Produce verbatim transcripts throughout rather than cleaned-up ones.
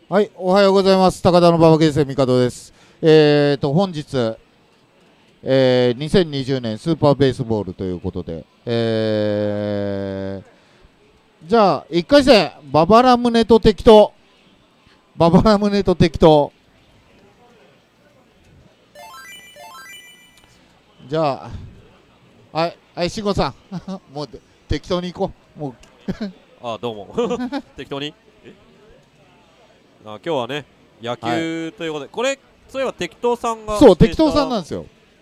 はい、おはようございます。高田の馬場形成帝です。えーと、本日、えー、にせんにじゅうねんスーパーベースボールということで、えー、じゃあ、いっかい戦、ババラムネと敵と、ババラムネと敵と、じゃあ、はい、はい、慎吾さん、もう適当に行こう。もうああ、どうも。適当にあ今日はね、野球ということで、はい、これ、そういえば適当さんがそう、適当さんなんですよ。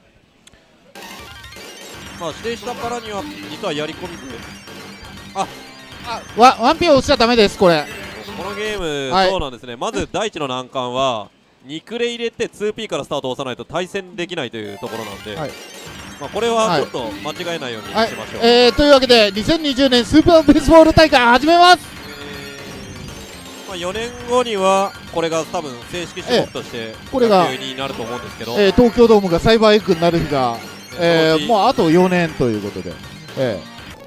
まあ、指定したからには、実はやり込みで、ああワワンピー押しちゃダメです、これ。 このゲーム、 はい、 そうなんですね、まず第一の難関は、にクレ入れて ツーピー からスタートを押さないと対戦できないというところなんで、はい、まあこれはちょっと間違えないようにしましょう。はいはい、 えー、というわけで、にせんにじゅうねんスーパーベースボール大会始めます。 まあよねんごにはこれが多分正式種目として野球になると思うんですけど、 えー、東京ドームがサイバーエッグになる日が、えー、もうあとよねんということで、え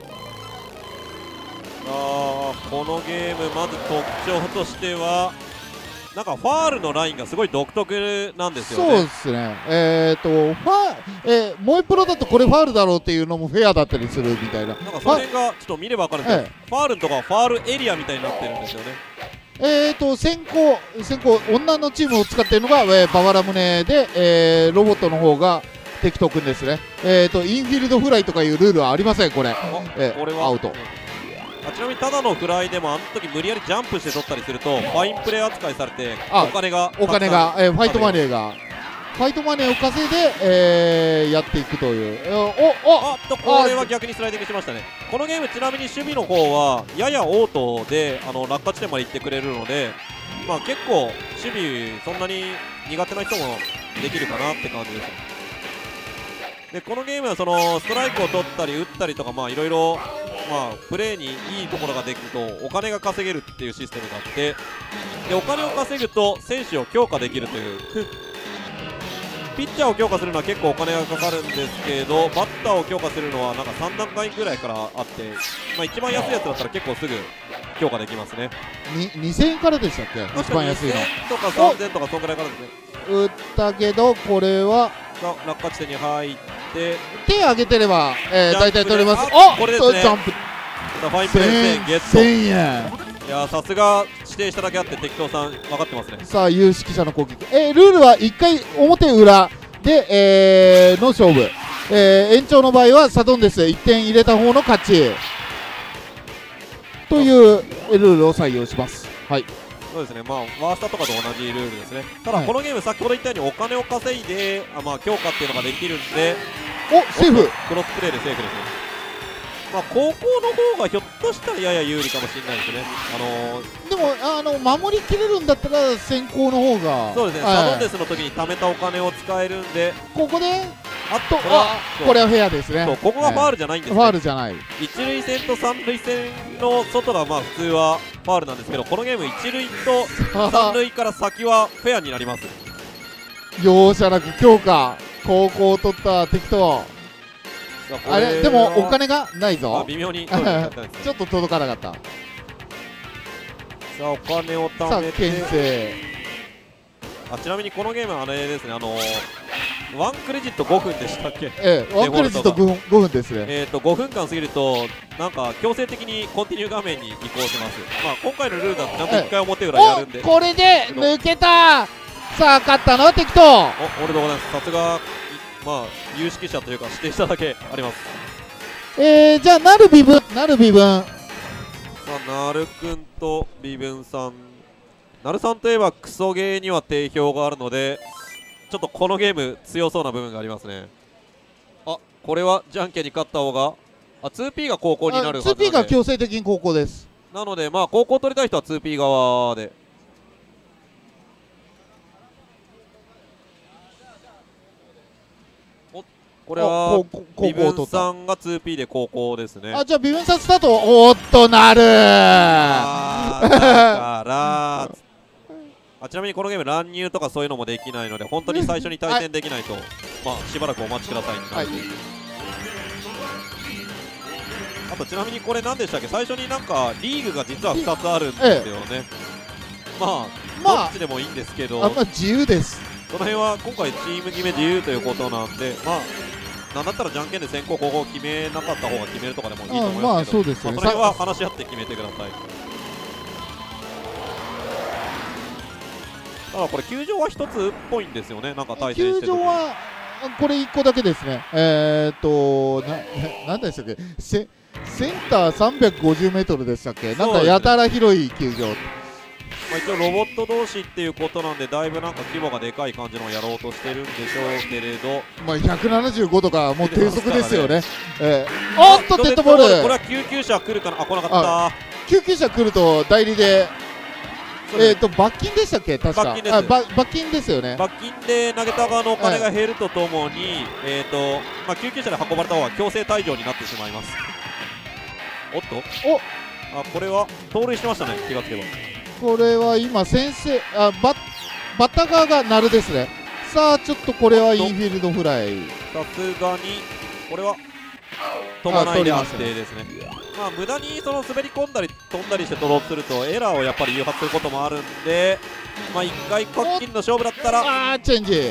ー、あこのゲームまず特徴としてはなんかファールのラインがすごい独特なんですよね。 そうですね、えーとファえー、萌えプロだとこれファールだろうっていうのもフェアだったりするみたいな、 なんかその辺がちょっと見れば分かるんですけど、えー、ファールのとかファールエリアみたいになってるんですよね。 えーと先行、先行女のチームを使っているのが、えー、ババラムネで、えー、ロボットの方が敵とくんですね。えーとインフィールドフライとかいうルールはありません、これ、えー、これはアウト。 あちなみにただのフライでもあの時無理やりジャンプして取ったりするとファインプレー扱いされてお金がお金が、えー、ファイトマネーがファイトマネーを稼いで、えー、やっていくという。おおあっとこれは逆にスライディングしましたね。このゲームちなみに守備の方はややオートであの落下地点まで行ってくれるので、まあ、結構守備そんなに苦手な人もできるかなって感じです。でこのゲームはそのストライクを取ったり打ったりとかいろいろプレーにいいところができるとお金が稼げるっていうシステムがあって、でお金を稼ぐと選手を強化できるというピッチャーを強化するのは結構お金がかかるんですけど、バッターを強化するのはなんかさん段階ぐらいからあって、まあ、一番安いやつだったら結構すぐ強化できますね。 にせんえんからでしたっけ、一番安いの。 にせんとかさんぜんとかそんぐらいからですね。 打ったけどこれは落下地点に入って手上げてれば、えー、大体取れます。 あこれですね、 ジャンプファインプレーせんゲット。 せんえん、 いやさすが指定しただけあって適当さん分かってますね。 さあ有識者の攻撃、えー、ルールはいっかい表裏で、えー、の勝負、えー、延長の場合はサドンデスいってん入れた方の勝ちというルールを採用します。はい、 そうですね、まあ、ワースターとかと同じルールですね。ただこのゲーム先ほど言ったようにお金を稼いであ、まあ、強化っていうのができるんで、 おセーフ、 クロスプレーでセーフですね。まあ、高校の方がひょっとしたらやや有利かもしれないですね。あのー、 でもあの守りきれるんだったら先行の方がそうですね、サドンデスの時に貯めたお金を使えるんで、 ここであとこれはこれはフェアですね。 そうここがファールじゃないんですね、 ファールじゃない。 一塁線と三塁線の外がまあ普通はファールなんですけど、このゲーム一塁と三塁から先はフェアになります。 容赦なく強化、高校を取った敵とあれでもお金がないぞ。 微妙にちょっと届かなかった。 さあお金を貯めて、 牽制。 あちなみにこのゲームはあれですね、あのー、ワンクレジットごふんでしたっけ。 ええ、ワンクレジットごふんですね。 えっとごふんかん過ぎるとなんか強制的にコンティニュー画面に移行します。まあ今回のルールだとちゃんといっかい表裏やるんで、 これで抜けた。さあ勝ったのは敵と。 おおめでとうございます。さすがまあ有識者というか指定しただけあります。 えー、じゃあなる微分なる微分さあなるくんと微分さん、なるさんといえばクソゲーには定評があるのでちょっとこのゲーム強そうな部分がありますね。あこれはじゃんけんに勝った方があ ツーピー が後攻になるはずなのでツーピー が強制的に後攻です。 なのでまあ後攻取りたい人は ツーピー 側で。これは微分さんが ツーピー で後攻ですね。 あじゃあ微分さんスタート。おっとなるーだからあちなみにこのゲーム乱入とかそういうのもできないので本当に最初に対戦できないと、はい、まあしばらくお待ちくださいになる、はい、あとちなみにこれ何でしたっけ、最初になんかリーグが実はふたつあるんですよね。 まあ、 まあどっちでもいいんですけど、 あまあ自由です。 その辺は今回チーム決め自由ということなんで、まあなんだったらじゃんけんで先行後攻決めなかった方が決めるとかでもいいと思いますけど、 まあそうですよね。 まあ、その辺は話し合って決めてください。ただこれ球場は一つっぽいんですよね、なんか対戦してる球場はこれいっこだけですね。えー、っとななんでしたっけ、セセンターさんびゃくごじゅうメートルでしたっけ、なんかやたら広い球場。 まあ一応ロボット同士っていうことなんで、だいぶなんか規模がでかい感じのをやろうとしてるんでしょうけれど、 まあひゃくななじゅうごとかもう低速ですよね。えー、おっとデッドボール。 これは救急車来るかな、あ来なかった。 救急車来ると代理で、えっと罰金でしたっけ、確か。 罰金です。 あば罰金ですよね。 罰金で投げた側のお金が減るとともに、えっとまあ救急車で運ばれた方が強制退場になってしまいます。おっと、 おあこれは盗塁してましたね、気がつけば。 これは今先生あバッバッター側が鳴るですね。さあちょっとこれはインフィールドフライ。 さすがにこれは飛ばないで安定ですね。まあ無駄にその滑り込んだり飛んだりして取ろうとするとエラーをやっぱり誘発することもあるんで、まあいっかいこっきりの勝負だったらあーチェンジ、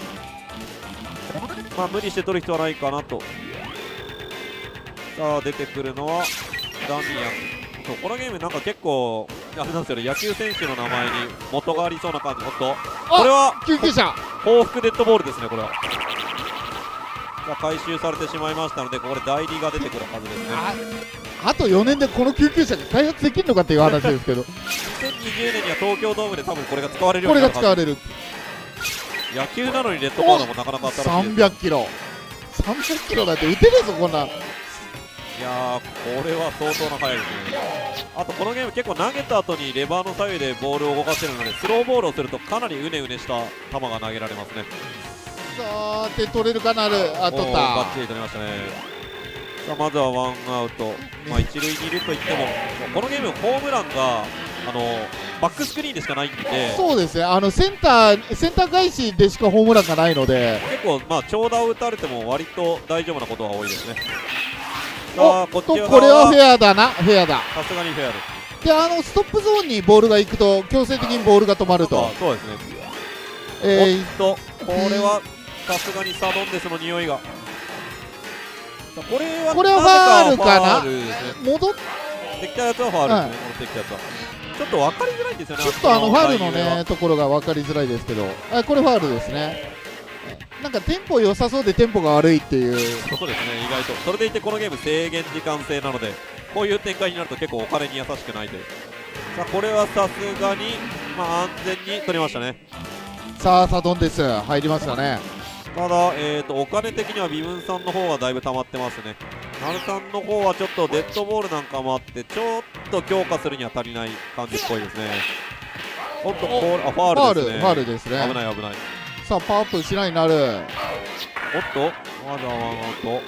まあ無理して取る必要はないかなと。さあ出てくるのはダミアン。そうこのゲームなんか結構あれなんですよね、野球選手の名前に元がありそうな感じ。おっとこれは救急車報復デッドボールですね。これはが回収されてしまいましたので、ここで代理が出てくるはずですね。 あ, あとよねんでこの救急車が開発できるのかっていう話ですけどにせんにじゅうねんには東京ドームで多分これが使われるよこれうになるはず。 が使われる。 野球なのにレッドカードもなかなか新しいです。 さんびゃくキロさんびゃくキロだって打てねえぞこんな。 いやーこれは相当な速いですね。あとこのゲーム結構投げた後にレバーの左右でボールを動かせるので、スローボールをするとかなりうねうねした球が投げられますね。 さあ手取れるかなる。あ取った。 バッチリ取りましたね。さあまずはワンアウト、まあ、一塁二塁といってもこのゲームホームランがあのバックスクリーンでしかないんで、 そうですね、あのセンターセンター返しでしかホームランがないので、 結構まあ長打を打たれても割と大丈夫なことが多いですね。さあこっちとこれはフェアだな、フェアだ。 さすがにフェアです。 であのストップゾーンにボールが行くと強制的にボールが止まると。 そうですね。 えー、 おっとこれはさすがにサドンデスの匂いが。これはこれはファールかな。 ファールですね。 戻ってきたやつはファールですね。戻ってきたやつはちょっと分かりづらいんですよね。 ちょっとあのファールのねところが分かりづらいですけど、あこれファールですね。なんかテンポ良さそうでテンポが悪いっていう。 そうですね、意外とそれでいてこのゲーム制限時間制なので、こういう展開になると結構お金に優しくないという。さあこれはさすがに、まあ、安全に取りましたね。 さあサドンデス入りましたね。 ただ、えー、とお金的には微分さんの方はだいぶ溜まってますね。ナルさんの方はちょっとデッドボールなんかもあってちょっと強化するには足りない感じっぽいですね。おっとこれあファールですね。 ファールですね。 危ない危ない。 さあパワーアップしないになる。 おっとまだワンアウト。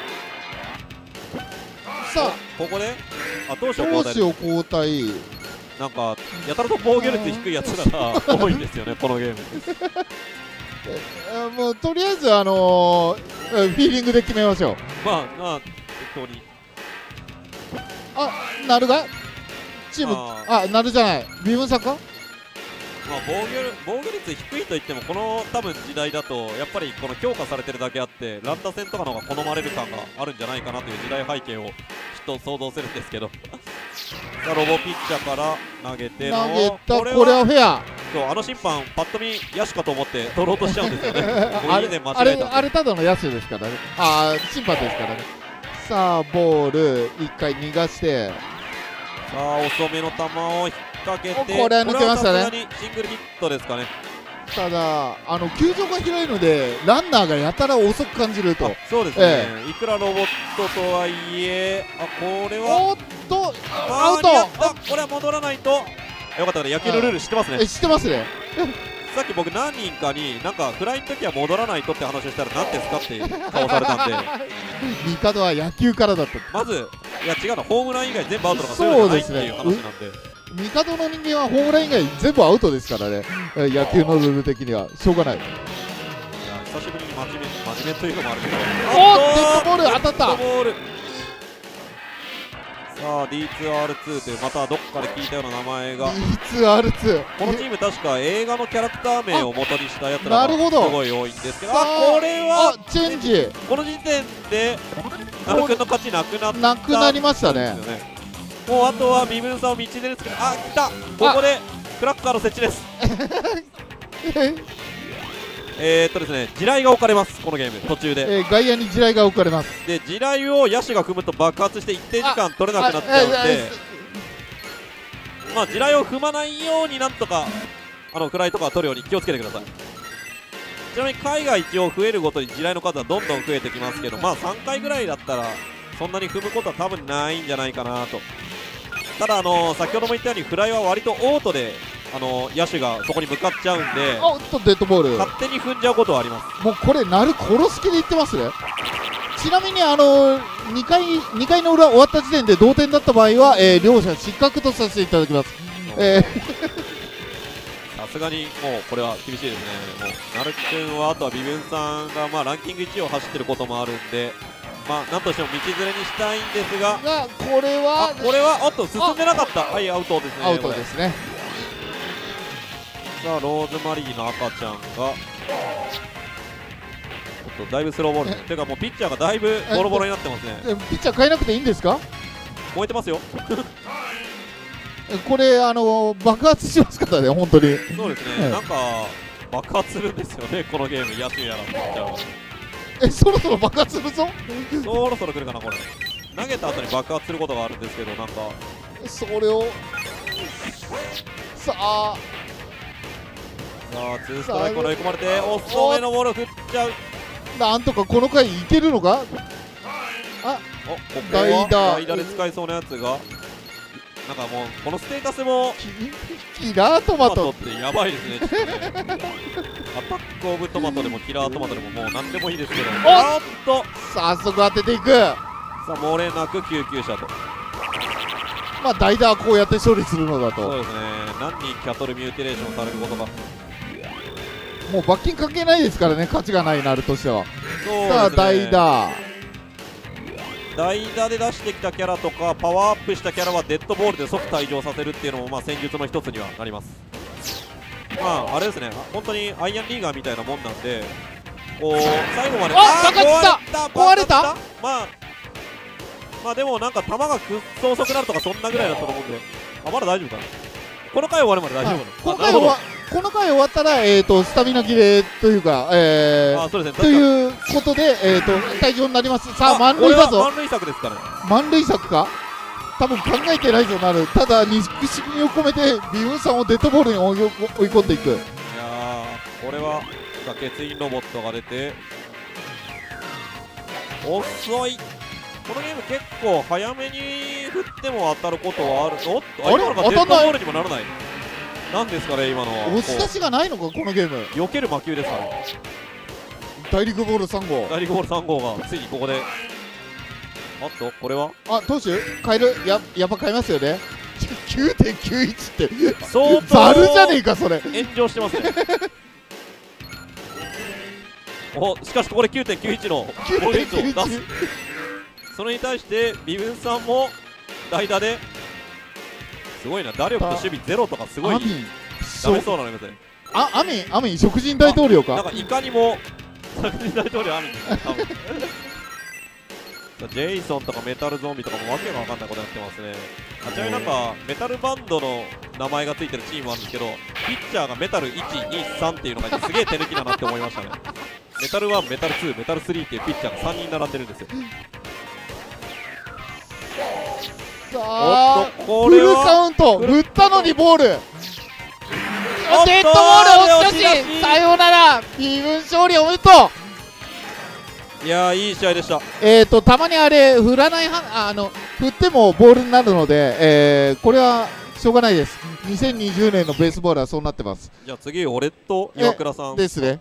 さあここであ投手を投手を交代。 なんかやたらと防御率低いやつらが多いんですよねこのゲームえもうとりあえずあのー、フィーリングで決めましょう。まあまあ適当に。 あなるがチームあなるじゃない微分差か。 まあ、防御防御率低いといってもこの多分時代だとやっぱりこの強化されてるだけあって乱打戦とかの方が好まれる感があるんじゃないかなという時代背景をきっと想像するんですけどさあロボピッチャーから投げての投げたこれはフェア。 そうあの審判パッと見野手かと思って取ろうとしちゃうんですよねあれあれあれただの野手ですからね。ああ審判ですからね。さあボールいっかい逃がしてさあ遅めの球を引っ掛けてこれは抜けましたね。 シングルヒットですかね。 ただあの球場が広いのでランナーがやたら遅く感じると。 そうですね、ええ、いくらロボットとはいえあこれはおっとアウト。 あこれは戻らないとよかったから野球のルール知ってますね。 え知ってますねさっき僕何人かになんかフライの時は戻らないとって話をしたら何ですかって顔されたんで帝は野球からだった。 まずいや違うのホームラン以外全部アウトとかそういうのじゃないっていう話なんで、 帝の人間はホームラン以外全部アウトですからね野球のルール的にはしょうがない。いや久しぶりに真面目真面目というのもあるけどおっデッドボール当たった。 さあ ディーツーアールツー というまたどっかで聞いたような名前がディーツーアールツーこのチーム確か映画のキャラクター名を元にしたやつらがなるほどすごい多いんですけど、あこれはあチェンジこの時点でナルくんの勝ちなくなったなくなりましたね。 もうあとは身分差を道でですけど、あ来たここでクラッカーの設置ですえーっとですね地雷が置かれますこのゲーム途中で、 えー、外野に地雷が置かれます。 で地雷を野手が踏むと爆発して一定時間取れなくなっちゃうんで、まあ地雷を踏まないようになんとかあのフライとか取るように気をつけてください。ちなみに海外一応増えるごとに地雷の数はどんどん増えてきますけど、まあさんかいぐらいだったらそんなに踏むことは多分ないんじゃないかなと。ただあの先ほども言ったようにフライは割とオートであの野手がそこに向かっちゃうんで、 おっとデッドボール、 勝手に踏んじゃうことはあります。 もうこれなる殺す気で言ってますね。ちなみにあのにかいにかいの裏終わった時点で同点だった場合は、えー、両者失格とさせていただきます。えー、さすがにもうこれは厳しいですね。もうなるくんはあとはビブンさんがまあランキングいちいを走ってることもあるんで、まあなんとしても道連れにしたいんですが、 がこれはあこれはおっと進んでなかった。はいアウトですね。 アウトですね。 さあローズマリーの赤ちゃんがおっとだいぶスローボールというかもうピッチャーがだいぶボロボロになってますね。 ピッチャー変えなくていいんですか？ 燃えてますよこれあの爆発しますからね本当に。 そうですね、はい、なんか爆発するんですよねこのゲーム野手やらピッチャーは。 えそろそろ爆発するぞそろそろ来るかなこれ。投げた後に爆発することがあるんですけどなんかそれをさあさあツーストライクを追い込まれて遅めのボールを振っちゃう。 なんとかこの回いけるのか。あおここは代打で使えそうなやつがなんかもうこのステータスもキラートマトってやばいですね。ちょっとねアタックオブトマトでもキラートマトでももう何でもいいですけど、おっと早速当てていく。 さあ漏れなく救急車と、 まあ代打はこうやって処理するのだと。 そうですね、何にキャトルミューティレーションされることがもう罰金関係ないですからね、価値がないなるとしては。 そうですね、 さあ代打代打で出してきたキャラとかパワーアップしたキャラはデッドボールで即退場させるっていうのもまあ戦術の一つにはなります。まああれですね、本当にアイアンリーガーみたいなもんなんで、こう最後まであっ爆発した壊れた。 まあまあでもなんか球がくっそ遅くなるとかそんなぐらいだったと思うんで、あまだ大丈夫かな。この回終わるまで大丈夫なの、 この回終わこの回終わったら、えー、とスタミナ切れというか、えー、 あそうですね、 ということで、えー、と退場になります。さあ満塁だぞ。 満塁策ですかね。 満塁策か多分考えてないぞなる。ただ憎しみを込めてビウンさんをデッドボールに追い追い込んでいく。いやーこれは欠員ロボットが出て遅い。このゲーム結構早めに振っても当たることはある。おっとあれ当たんない。デッドボールにもならない。なんですかね今のは。 押し出しがないのかこのゲーム。 避ける魔球ですから。 大陸ボールさん号。 大陸ボールさん号がついにここで。あっとこれはあ投手変える。ややっぱ変えますよね。きゅうてんきゅういちって相当ざるじゃねえかそれ。 炎上してますねおしかしここで きゅうてんきゅういち の攻撃を出す。それに対してビブンさんも代打ですごいな、打力と守備ゼロとかすごいダメそうなのですね。 あアミンアミン食人大統領か。 なんかいかにも食人大統領アミンですね多分ジェイソンとかメタルゾンビとかもわけが分かんないことやってますね。あちなみになんかメタルバンドの名前がついてるチームあるんですけど、ピッチャーがメタルいちにさんっていうのがいてすげえ手抜きだなって思いましたねメタルワン、メタルツー、メタルスリーっていうピッチャーがさんにん並んでるんですよ。 さあフルカウント振ったのにボール。デッドボール押し出しさようなら。ビブン勝利おめでとう。 いやーいい試合でした。 えーとたまにあれ振らないはあの振ってもボールになるので、えー、これはしょうがないです。にせんにじゅうねんのベースボールはそうなってます。 じゃあ次俺と岩倉さんですね。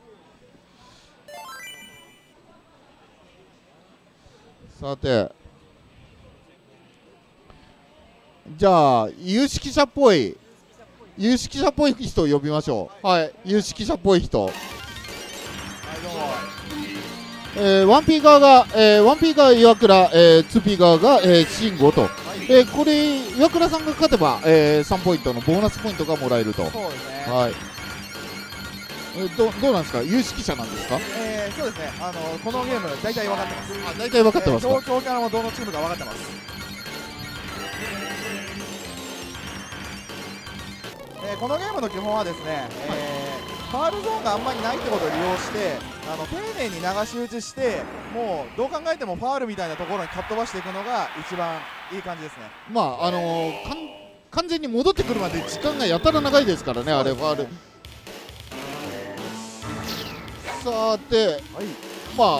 さてじゃあ有識者っぽい有識者っぽい人を呼びましょう。はい有識者っぽい人。えー、ワンピー側が、えー、ワンピー側岩倉、えー、ツーピー側が、えー、慎吾とえー、これ岩倉さんが勝てば、えー、さんポイントのボーナスポイントがもらえると。 そうですね。 はい。えー、どどうなんですか、有識者なんですか。 えー、そうですね。あのこのゲーム大体分かってます。 あ、大体分かってますか。 えー、強キャラもどのチームか分かってます。えー、このゲームの基本はですね、えーファールゾーンがあんまりないってことを利用してあの丁寧に流し打ちしてもうどう考えてもファールみたいなところにかっ飛ばしていくのが一番いい感じですね。 まああのー、かん完全に戻ってくるまで時間がやたら長いですからね、あれファール。さて、はい、まあ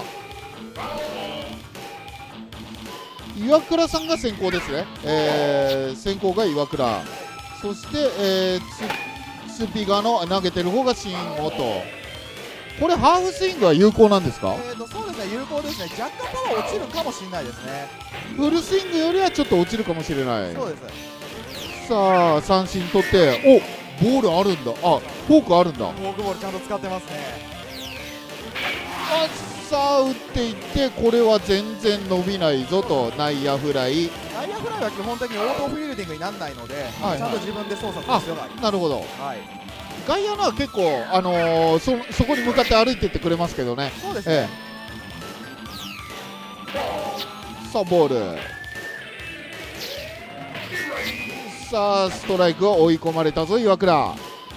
岩倉さんが先行ですね、えー、先行が岩倉、そして、えー、スピガの投げてる方が新本。これハーフスイングは有効なんですか。 えーとそうですね、有効ですね。若干パワー落ちるかもしれないですね。 フルスイングよりはちょっと落ちるかもしれない。 そうです。 さあ三振取って、お、ボールあるんだ。あ、フォークあるんだ。 フォークボールちゃんと使ってますね。 あ、さあ打っていって、これは全然伸びないぞと。内野フライ。 内野フライは基本的にオートフィールディングにならないので、はいはい、ちゃんと自分で操作する必要があります。 なるほど、はい、外野のは結構、あのー、そ, そこに向かって歩いていってくれますけどね。 そうですね、 ええ、さあボール、さあストライクを追い込まれたぞ岩倉。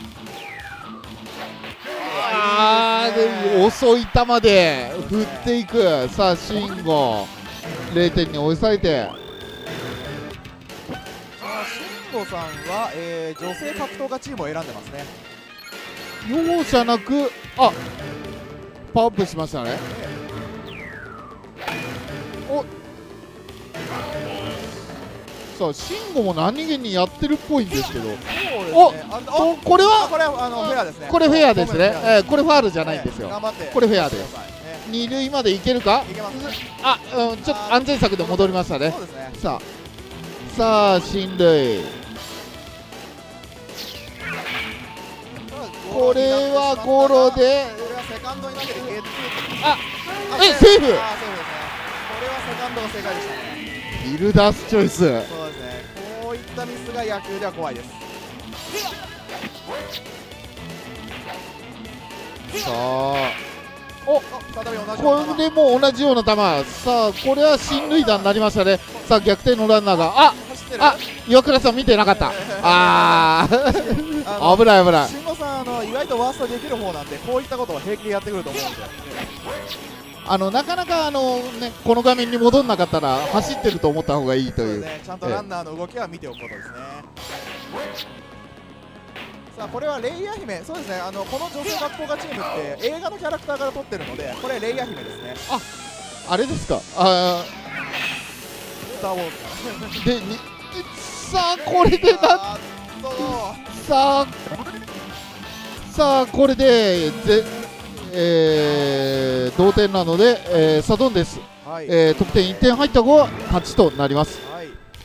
あーで遅い球で振っていく。さあ慎吾ゼロてんに抑えて、 慎吾さんは、えー、女性格闘家チームを選んでますね。 容赦なく、あ、パワーアップしましたね。お、さあ慎吾も何気にやってるっぽいんですけど、 そうですね、 おあお、これはこれはあのフェアですね。 これフェアですね、えー、これファールじゃないんですよ、 えー、頑張ってこれフェアです。二塁までいけるか。 いけます。 あ、うん、ちょっと安全策で戻りましたね。 そうですね。 さあさあ進塁、これはゴロで、 これはセカンドに投げてゲッツー。 あ、え、セーフ。あ、セーフですね。 これはセカンドが正解でしたね。 フィルダースチョイス。 そうですね、こういったミスが野球では怖いです。 さあ、お、 再び同じこれでもう同じような球。さあこれは進塁打になりましたね。さあ逆転のランナーが、ああ、岩倉さん見てなかった。ああ危ない危ない。 慎吾さん、あの意外とワーストできる方なんで、こういったことは平気でやってくると思うんで、 あのなかなかあの、ね、この画面に戻んなかったら走ってると思った方がいいという。 ね、ちゃんとランナーの動きは見ておくことですね。さあこれはレイヤー姫、そうですね、あのこの女性格闘家チームって映画のキャラクターから撮ってるので、これレイヤー姫ですね。 あ、あれですか。あスター・ウォーズでにさあこれでなさあさあこれでぜ、えー、同点なので、えー、サドンです、はい、えー、得点いってん入った方が勝ちとなります。はい、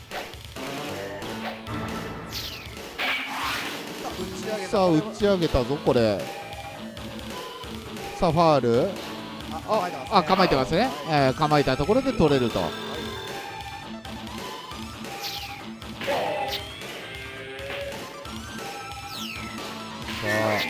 さあ打ち上げたぞこれ。さあファール、ああ構えてますね、えー、構えたところで取れると。 慎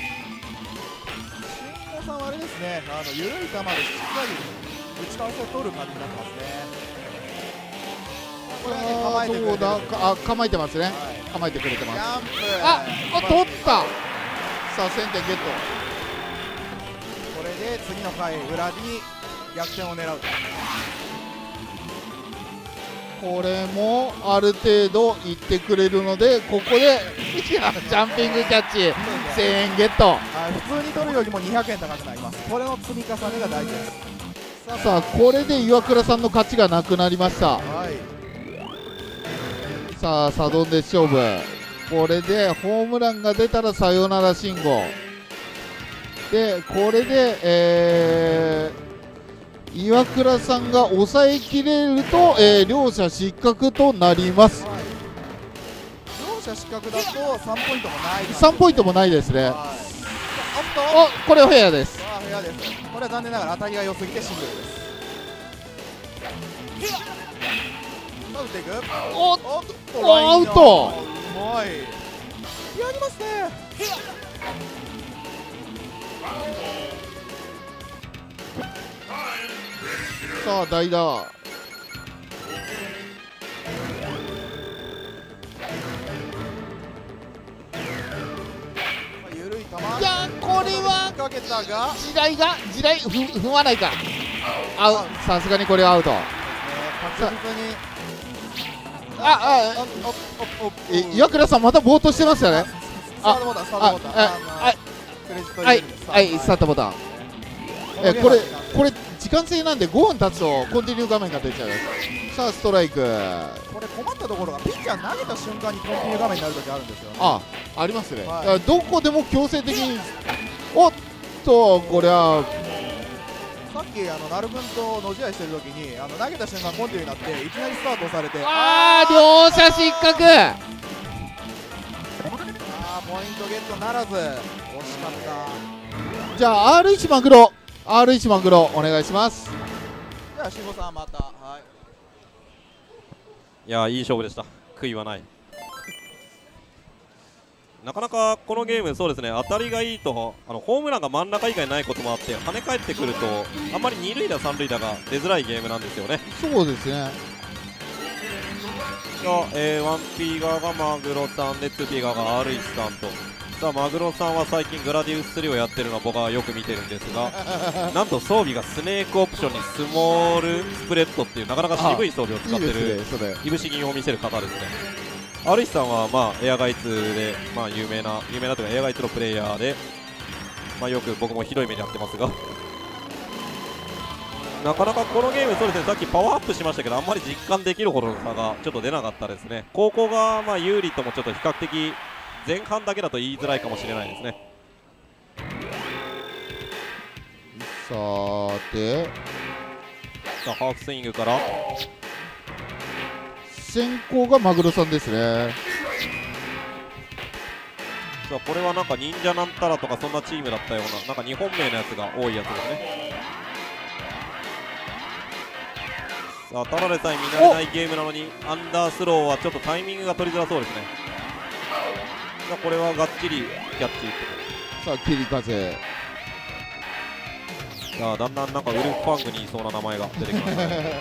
吾さんはあれですね、あの緩い球でしっかり打ち倒せを取る感じになってますね。これはね、構えてくれてる。 どうだ、あ、構えてますね、はい、構えてくれてます。 ジャンプ、 あ、あ、取った。さあせんてんゲット。 これで次の回裏に逆転を狙うと。 これもある程度いってくれるので、ここでジャンピングキャッチ、せんえんゲット。 普通に取るよりもにひゃくえん高くなります。これの積み重ねが大事です。 さあこれで岩倉さんの勝ちがなくなりました。はい、さあサドンデ勝負、これでホームランが出たらサヨナラ信号で、これで、えー岩倉さんが抑えきれると、えー、両者失格となります。はい、 両者失格だとさんポイントもない。 さんポイントもないですね。 あお、これはフェアです。 あ、フェアです。これは残念ながら当たりが良すぎてシングルです。 打っていく。 おおっとおアウト。 うまい。やりますね。 さあ代打。 緩い球。 いやこれはかけたが、 地雷が地雷ふ踏まないか。あさすがにこれはアウト。 確実に。 ああおおおえ岩倉さんまたぼーっとしてますよね。 スタートボタンスタートボタン。 ああクレジットはい入れるんですはいスタートボタン。えこれこれ時間制なんでごふん経つとコンティニュー画面が出ちゃう。さあストライク。 これ困ったところがピッチャー投げた瞬間にコンティニュー画面になる時あるんですよね。 あありますね、 はいだからどこでも強制的に。おっとこれはさっきあのなるくんとの試合してる時にあの投げた瞬間コンティニューになっていきなりスタートされて、 あー両者失格。 あーポイントゲットならず惜しかった。 じゃあ アールワン マグロ アールワン マグロお願いします。 じゃあ慎吾さんまた。はいいやーいい勝負でした。悔いはない。なかなかこのゲーム、そうですね、当たりがいいとあのホームランが真ん中以外ないこともあって、跳ね返ってくるとあんまり二塁打、三塁打が出づらいゲームなんですよね。 そうですね。 が、えー、ワンピー側がマグロさんで、ツーピー側が アールワン さんと、さあマグロさんは最近グラディウススリーをやってるのは僕はよく見てるんですが、なんと装備がスネークオプションにスモールスプレッドっていうなかなか渋い装備を使っていいでするねそれ。 いぶし銀を見せる方ですね。アールワン さんは、まあ、エアガイツで、まあ、有名な有名なというかエアガイツのプレイヤーで、まあ、よく僕もひどい目に遭ってますがなかなかこのゲーム、そうですね、さっきパワーアップしましたけどあんまり実感できるほどの差がちょっと出なかったですね。後攻がまあ有利ともちょっと比較的前半だけだと言いづらいかもしれないですね。 さてさあハーフスイングから先行がマグロさんですね。 さあこれはなんか忍者なんたらとかそんなチームだったような、なんか日本名のやつが多いやつですね。さあただでさえ見慣れないゲームなのにアンダースローはちょっとタイミングが取りづらそうですね。さあこれはがっちりキャッチ。 さあ切り風。 さあだんだんなんかウルフファングにいそうな名前が出てきましたね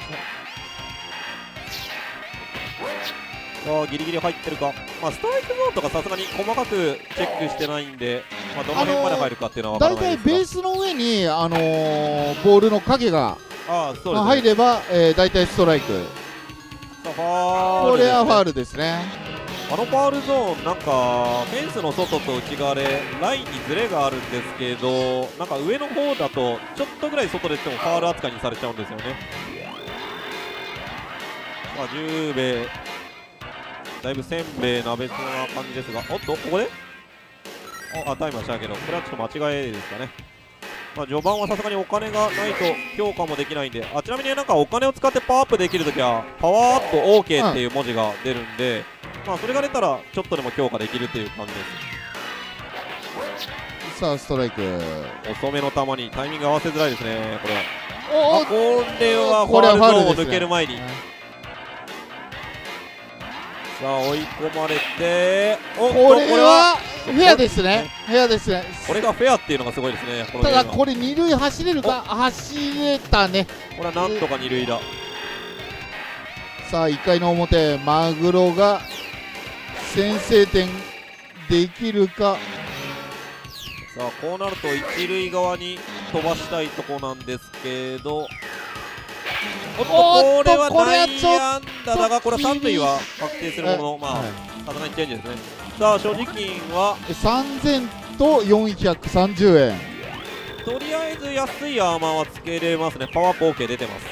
さあギリギリ入ってるか、まあ、ストライクゾーンとかさすがに細かくチェックしてないんで、まあ、どの辺まで入るかっていうのは分から大ないですが、 体ベースの上に、あのーボールの影がああそうですね、 入れば、えー、大体ストライク。 さあファールこれはファールルですね。 あのファールゾーンなんかフェンスの外と内側でラインにズレがあるんですけど、なんか上の方だとちょっとぐらい外でってもファール扱いにされちゃうんですよね。さあ十兵衛だいぶせんべい鍋そうな感じですが、おっとここであタイムはしたけど、これはちょっと間違いですかね。まあ、序盤はさすがにお金がないと強化もできないんで、あちなみになんかお金を使ってパワーアップできるときはパワーアップ オーケー っていう文字が出るんで、うん、まあそれが出たらちょっとでも強化できるっていう感じです。 さあストライク。 遅めの球にタイミング合わせづらいですね。これはおおあこれはファールゾーンを抜ける前に、さあ追い込まれて、おっとこれはフェアですね。フェアですね。 これがフェアっていうのがすごいですね。このたゲームはだこれ二塁走れるか。走れたね。 これはなんとか二塁打。 さあいっかいの表マグロが先制点できるか。 さあこうなると一塁側に飛ばしたいとこなんですけど、おっとこれは内野安打だが、これは三塁は確定するものの、まあさすがにチェンジですね。さあ所持金はさんぜんとよんひゃくさんじゅうえん。 とりあえず安いアーマーはつけれますね。パワーアップ オーケー 出てます。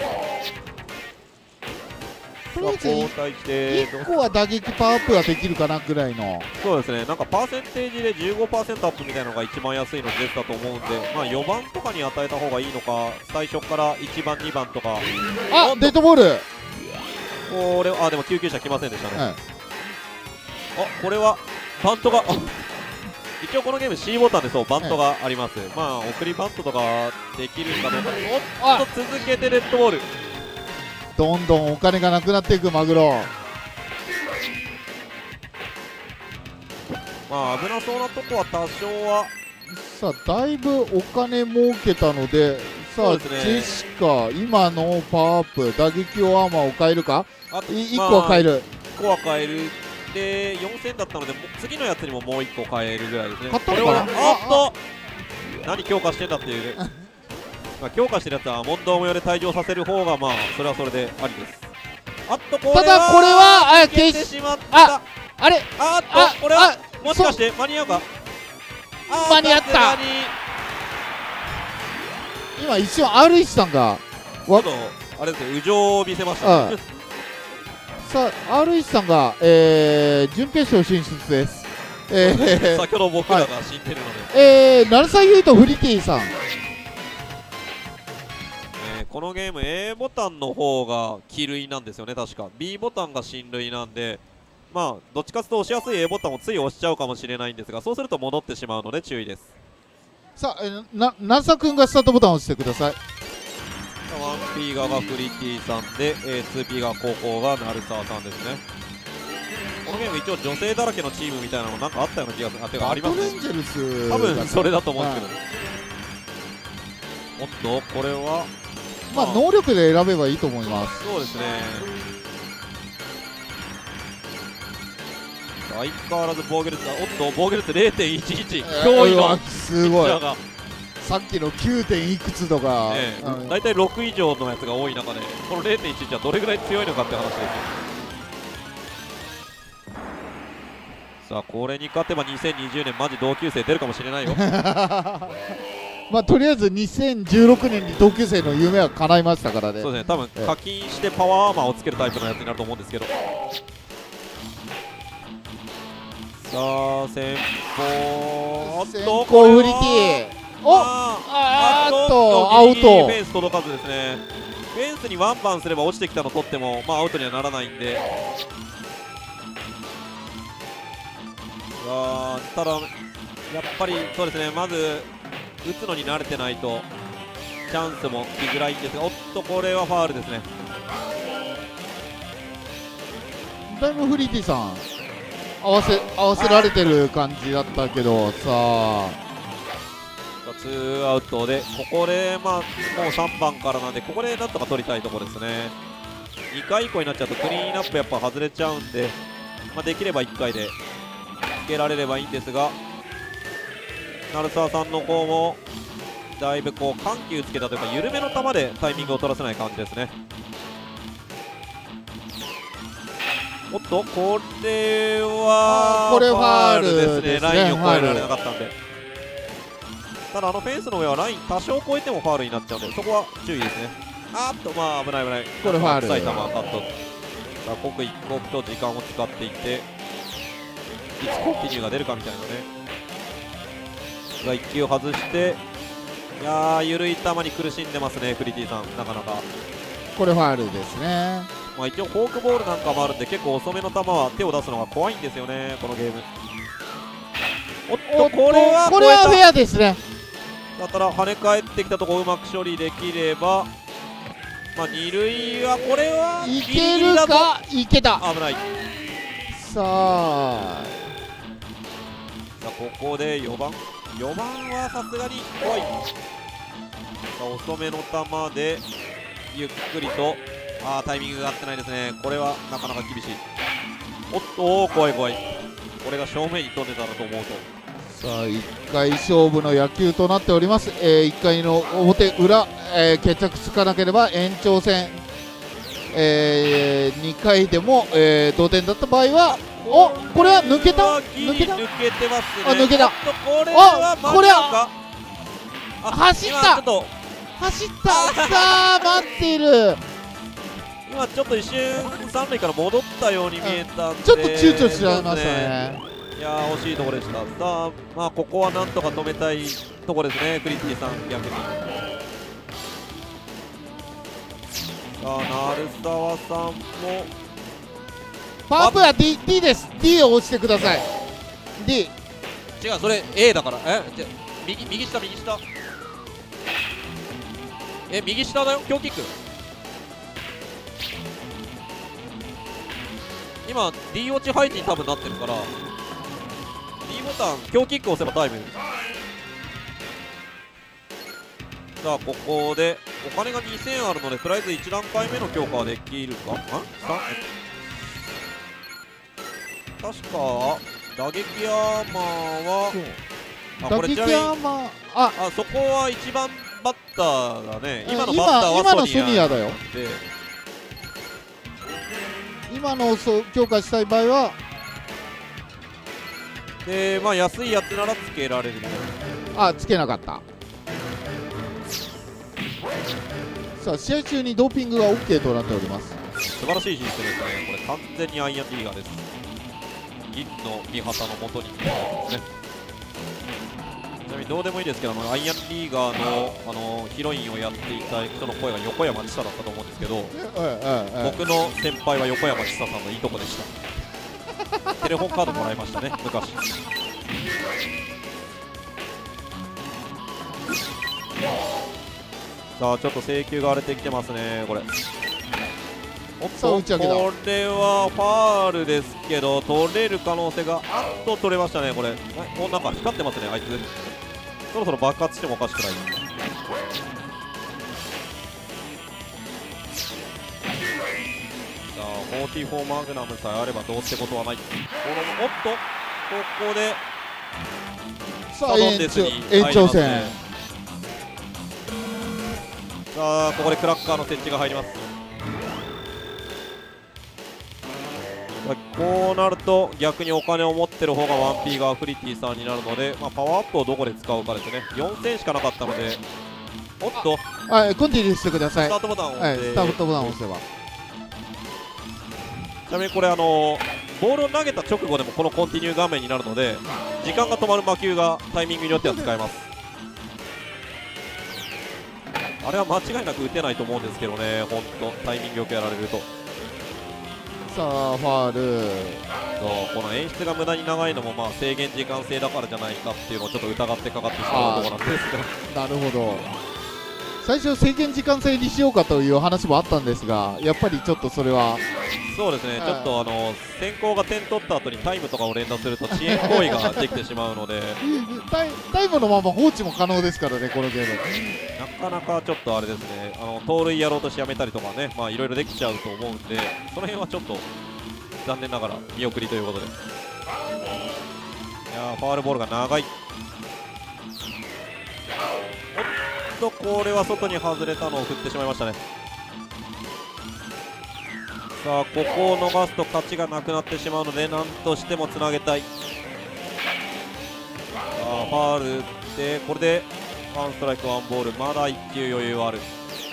とりあえず交代していっこは打撃パワーアップができるかなぐらいの。 そうですね、なんかパーセンテージで じゅうごパーセント アップみたいなのが一番安いの出てたと思うんで、まあ、よばんとかに与えた方がいいのか、最初からいちばんにばんとか。 あデッドボール。 これあでも救急車来ませんでしたね。 はい、 あこれはバントが一応このゲーム シー ボタンでそうバントがあります。まあ送りバントとかできるかどうか。おっと続けてデッドボール。 どんどんお金がなくなっていくマグロ。 まあ危なそうなとこは多少は。 さあだいぶお金儲けたので、さあ、 そうですねジェシカ今のパワーアップ打撃用アーマーを変えるか。 あといいっこは変える、 いっこは変えるでよんせんだったので、も次のやつにももういっこ変えるぐらいですね。 買ったのかな。 これはあっと何強化してんだっていうねまあ強化してるやつは問答無用で退場させる方がまあそれはそれでありです。あっとこれはただこれはあ消し消してしまった。 ああれあっあとこれはあもしかして間に合うか。あー間に合った。 さすがに今一瞬 アールワン さんがちょっとあれですよ、右上を見せましたね。 さあ アールワン さんが、えー、準決勝進出です。えー、 先ほど僕らが死んでるので、 えー、鳴沢優とフリティさん、 えーこのゲーム A ボタンの方が帰塁なんですよね確か。 B ボタンが進塁なんで、まあどっちかというと押しやすい A ボタンをつい押しちゃうかもしれないんですが、そうすると戻ってしまうので注意です。 さあ、えー、な鳴沢君がスタートボタンを押してください。 ワンピー 側がフリティさんで、えー、ツーピー 側後攻が鳴沢さんですね。このゲーム一応女性だらけのチームみたいなのなんかあったような気がする。あ、てかありますね。 バトレンジェルス多分それだと思うんですけど、おっとこれはまあ能力で選べばいいと思います。 そうですね。相変わらず防御率が、おっと防御率 れいてんいちいち、驚異のすごい。 ピッチャーがさっきの きゅうてんいくつとか、 ねうん、 大体ろく以上のやつが多い中で、この れいてんいちいちはどれぐらい強いのかって話ですよ。さあこれに勝てばにせんにじゅうねんマジ同級生出るかもしれないよまあとりあえずにせんじゅうろくねんに同級生の夢は叶いましたからね。 そうですね、多分課金してパワーアーマーをつけるタイプのやつになると思うんですけど、さあ先方、おっ先と行フリティ、おああーっーとアウギリギリフト。 ェンス届かずですね。フェンスにワンバンすれば落ちてきたの取ってもまあアウトにはならないんで、あーただやっぱりそうですね、まず打つのに慣れてないとチャンスも来づらいんですが、おっとこれはファールですね。 だいぶフリティさん合わせ合わせられてる感じだったけどさあ、 ツーアウトでここでまあもうさんばんからなんで、ここでなんとか取りたいところですね。にかい以降になっちゃうとクリーンアップやっぱ外れちゃうんで、まあ、できればいっかいでつけられればいいんですが、鳴沢さんの方もだいぶこう緩急つけたというか緩めの球でタイミングを取らせない感じですね。おっとこれはこれファールですね。 ですね。 ラインを越えられなかったんで、ただあのフェンスの上はライン多少越えてもファールになっちゃうので、そこは注意ですね。あーっとまあ危ない危ない、 これファール、 臭い球カット。さあ刻一刻と時間を使っていって、いつコンティニューが出るかみたいなね。がいっきゅう外して、いやー緩い球に苦しんでますねフリティさん、なかなか。 これファールですね。 まあ一応フォークボールなんかもあるんで、結構遅めの球は手を出すのが怖いんですよねこのゲーム。おっとこれはこれはフェアですね。 だったら跳ね返ってきたところをうまく処理できれば、まあ二塁はこれはいギリけギリだとるか、いけた。 危ない。 さあさあここでよばんよばんはさすがに怖い。さあ遅めの球でゆっくりと、あータイミングが合ってないですね。これはなかなか厳しい。おっと怖い怖い、これが正面に飛んでたらと思うと。 さあいっかい勝負の野球となっております。えー、いっかいの表裏、えー、決着つかなければ延長戦、えー、にかいでも、えー、同点だった場合は、おこれは抜けた抜けた抜けてますね。 あ抜けた。 おっとこれはあこれはあ走った今ちょっと走ったさあ待っている。 今ちょっと一瞬三塁から戻ったように見えたんで、 ちょっと躊躇しちゃいましたそうですね。 いやー惜しいところでした。さあまあここはなんとか止めたいところですねクリティさん逆に。さあ鳴沢さんもパワーアップは D, D です。 D を押してください。 D 違うそれ A だから、えじゃ右右下右下え右下だよ強キック。 今 D 落ち配置に多分なってるから D ボタン強キックを押せばタイム。さあここでお金がにせんあるのでとりあえずいち段階目の強化はできるか。んさ確か打撃アーマーはあこ打撃れちなみにアーマーああそこはいちばんバッターだね。今のバッター今今のはソニアソニアだよ。 で今のをそう強化したい場合はでまあ安いやつならつけられるみたいな。 あつけなかった。さあ試合中にドーピングが OK となっております。 素晴らしいシステムですね。これ完全にアイアンリーガーです。銀の三旗のもとにですね。ちなみにどうでもいいですけど、あのアイアンリーガーのあのヒロインをやっていた人の声が横山千沙だったと思うんですけど、僕の先輩は横山千沙さんのいいとこでした。テレホンカードもらいましたね、昔。さあちょっと請求が荒れてきてますね、これ。おっとこれはファールですけど取れる可能性があっと取れましたね。これこんなんか光ってますね、あいつ。そろそろ爆発してもおかしくない。さあよんじゅうよんマグナムさえあればどうってことはない。このおっとここでさあ延長延長戦。 さあここでクラッカーの設置が入ります。こうなると逆にお金を持ってる方が ワンピー がアフリティさんになるので、まあ、パワーアップをどこで使うかですね。よんせんしかなかったので、おっとはいコンティニューしてください。 スタートボタンを押はいして、 スタートボタンを押せば。 ちなみにこれあのボールを投げた直後でもこのコンティニュー画面になるので時間が止まる魔球がタイミングによっては使えます。あれは間違いなく打てないと思うんですけどね、本当タイミングよくやられると。 さあファール。 そうこの演出が無駄に長いのもまあ制限時間制だからじゃないかっていうのをちょっと疑ってかかってしまうところなんですが、 なるほど。最初制限時間制にしようかという話もあったんですが、やっぱりちょっとそれはそうですね、ちょっとあの先行が点取った後にタイムとかを連打すると遅延行為ができてしまうのでタイタイムのまま放置も可能ですからね、このゲーム。 なかなかちょっとあれですね、あの盗塁やろうとしてやめたりとかね、まあいろいろできちゃうと思うんで、その辺はちょっと残念ながら見送りということで、いやーファールボールが長い。おっとこれは外に外れたのを振ってしまいましたね。さあここを逃すと勝ちがなくなってしまうのでなんとしてもつなげたい。さあファールでこれでワンストライクワンボール、まだいっきゅう余裕はある。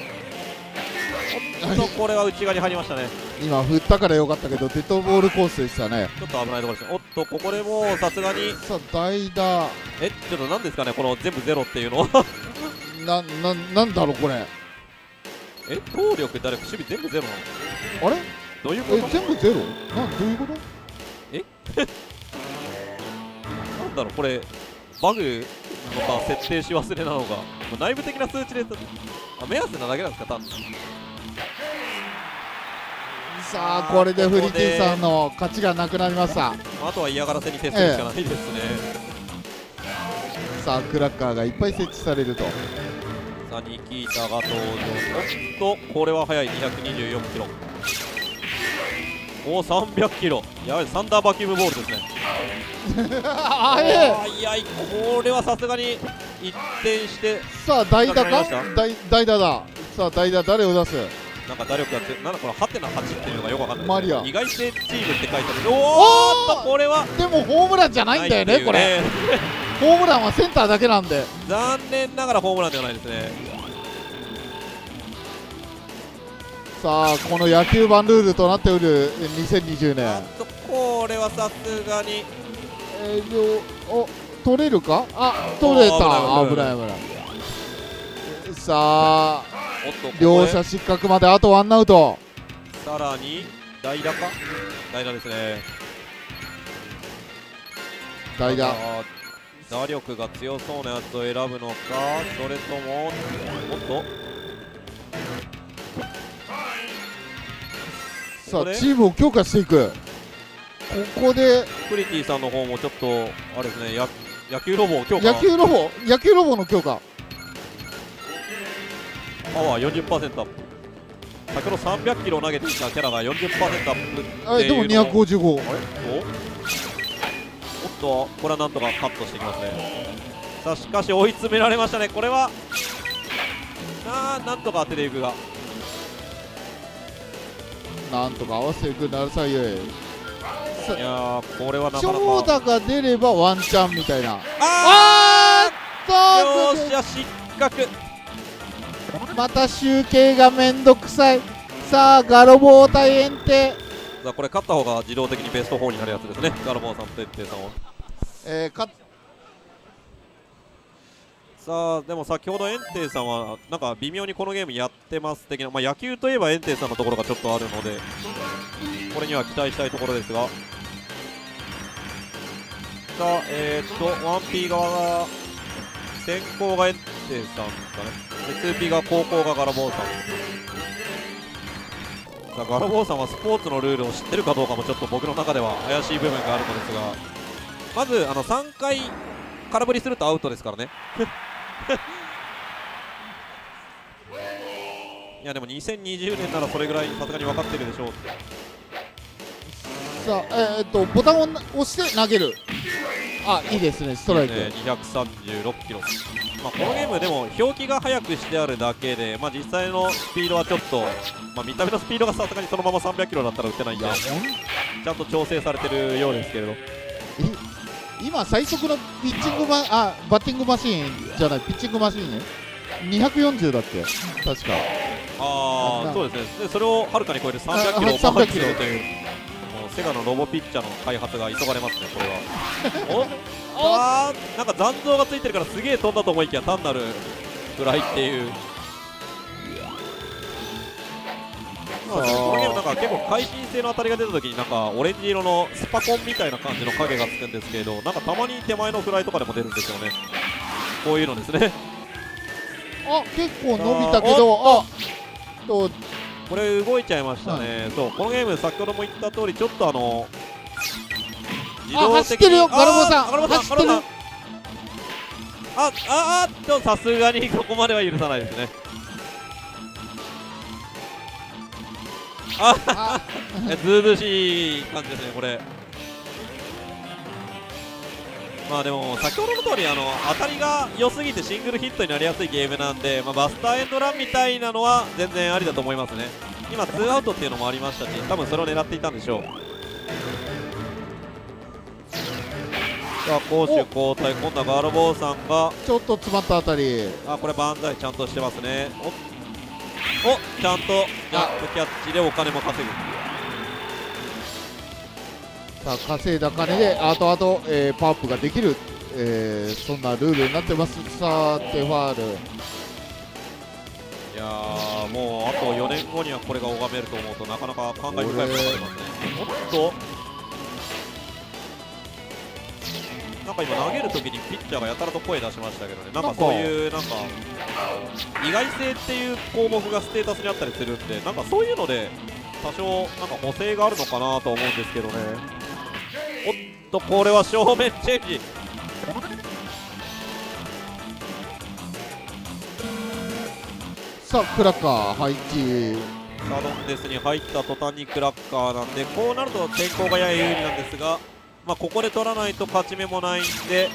おっとこれは内側に入りましたね。 今振ったからよかったけどデッドボールコースでしたね。 ちょっと危ないところですね。おっとここでもうさすがにさあ代打えちょっと何ですかねこの全部ゼロっていうのはなななんだろうこれ。 え動力打力守備全部ゼロなの。 あれどういうこと。 え全部ゼロなんどういうことえなんだろうこれバグのか設定し忘れなのか、内部的な数値であ目安なだけなんですか多分。 さあこれでフリティさんの勝ちがなくなりました。 あとは嫌がらせに徹するしかないですね、 ええ、さあクラッカーがいっぱい設置されると。 さあニキータが登場。おっとこれは速いにひゃくにじゅうよんキロ。おおさんびゃくキロ、やばいサンダーバキュームボールですねあえいやこれはさすがに一転して。 さあ代打かなくなりま代代打だ。さあ代打誰を出す。 なんか打力がってなんだこのハテナはちっていうのがよくわかんないですね。 マリア意外性チームって書いてある。おーっとこれはでもホームランじゃないんだよねこれ。ホームランはセンターだけなんで残念ながらホームランではないですね。 さあこの野球版ルールとなっておるにせんにじゅうねん。 あとこれはさすがにえー、両お取れるか。あ取れた。危ない危ない。さあおっとここ両者失格まであとワンアウト。 さらに代打か代打ですね。 代打打力が強そうなやつを選ぶのかそれともおっとさあチームを強化していく。 ここでプリティさんの方もちょっとあれですね、や野球ロボ強化、 野球ロボ野球ロボの強化、 パワー よんじゅっパーセント アップ。先ほどさんびゃくキロ投げていたキャラが よんじゅっパーセント アップっていうのあでもにひゃくごじゅうご。 あれおおっと、これはなんとかカットしてきますね。さあしかし追い詰められましたね。これはあーなんとか当てていくが、 なんとか合わせていくなるさいよ。 いやーこれはなかなか長打が出ればワンチャンみたいな。 ああーっーよーしゃ失格。 とまた集計がめんどくさい。さあガロボー対エンテ、 さあこれ勝った方が自動的にベストよんになるやつですね。ガロボーさんとエッテイさんは。 えー、かさあでも先ほどエンテイさんはなんか微妙にこのゲームやってます的な、まあ、野球といえばエンテイさんのところがちょっとあるのでこれには期待したいところですが、さあえー、っと ワンピー 側が先行がエンテイさんですかね。で ツーピー が後攻がガラボーさん。さあガラボーさんはスポーツのルールを知ってるかどうかもちょっと僕の中では怪しい部分があるのですが、まずあのさんかい空振りするとアウトですからね。いやでもにせんにじゅうねんならそれぐらいさすがに分かってるでしょう。 さあえー、っとボタンを押して投げる。あいいですね、ストライク、 えー、にひゃくさんじゅうろくキロ、まあ、このゲームでも表記が速くしてあるだけで、まあ、実際のスピードはちょっと、まあ、見た目のスピードがさすがにそのままさんびゃくキロだったら打てないんでちゃんと調整されてるようですけれど、 今最速のピッチングマあバッティングマシーンじゃないピッチングマシーンねにひゃくよんじゅうだっけ確か。 ああそうですね。でそれをはるかに超えるさんびゃくキロをマークするというもうセガのロボピッチャーの開発が急がれますねこれは。おあーなんか残像がついてるからすげえ飛んだと思いきや単なるフライっていう。このゲームなんか結構会心性の当たりが出た時になんかオレンジ色のスパコンみたいな感じの影がつくんですけど、なんかたまに手前のフライとかでも出るんですよね。こういうのですね。 あ結構伸びたけど、あとこれ動いちゃいましたね、はい、そうこのゲーム先ほども言った通りちょっとあの自動的に走ってるよガルボさん、 ガルボさん走ってる。 あああっとさすがにここまでは許さないですね。ああずうずうしい感じですねこれ。まあでも先ほどの通りあの当たりが良すぎてシングルヒットになりやすいゲームなんで、まあ、バスターエンドランみたいなのは全然ありだと思いますね。今ツーアウトっていうのもありましたし多分それを狙っていたんでしょう。さあ攻守交代、今度はガルボーさんがちょっと詰まったあたり。 あこれ万歳ちゃんとしてますね。おおちゃんとジャンプキャッチでお金も稼ぐ。 さあ稼いだ金であとあと、えー、パワーアップができる、えー、そんなルールになってます。さてファール。 いやーもうあとよねんごにはこれが拝めると思うとなかなか感慨深いものがありますね。おっとなんか今投げるときにピッチャーがやたらと声出しましたけどね、なんかそういうなんか意外性っていう項目がステータスにあったりするんで、なんかそういうので多少なんか補正があるのかなと思うんですけどね。おっとこれは正面チェンジ。 さあクラッカー配置。 サドンデスに入った途端にクラッカーなんでこうなると天候がやや有利なんですが、まあ、ここで取らないと勝ち目もないんで、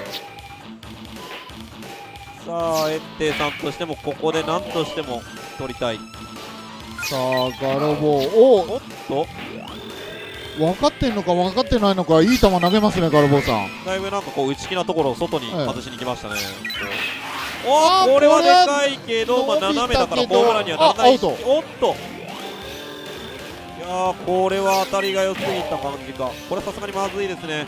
さあエッテイさんとしてもここで何としても取りたい。 さあガロボーおおっと分かってんのか分かってないのかいい球投げますねガロボーさん。 だいぶなんかこう内気なところを外に外しに来ましたね。 あおおこれはでかいけど、まあ、斜めだからホームランにはならないし、おっといやーこれは当たりが良すぎた感じか。これさすがにまずいですね。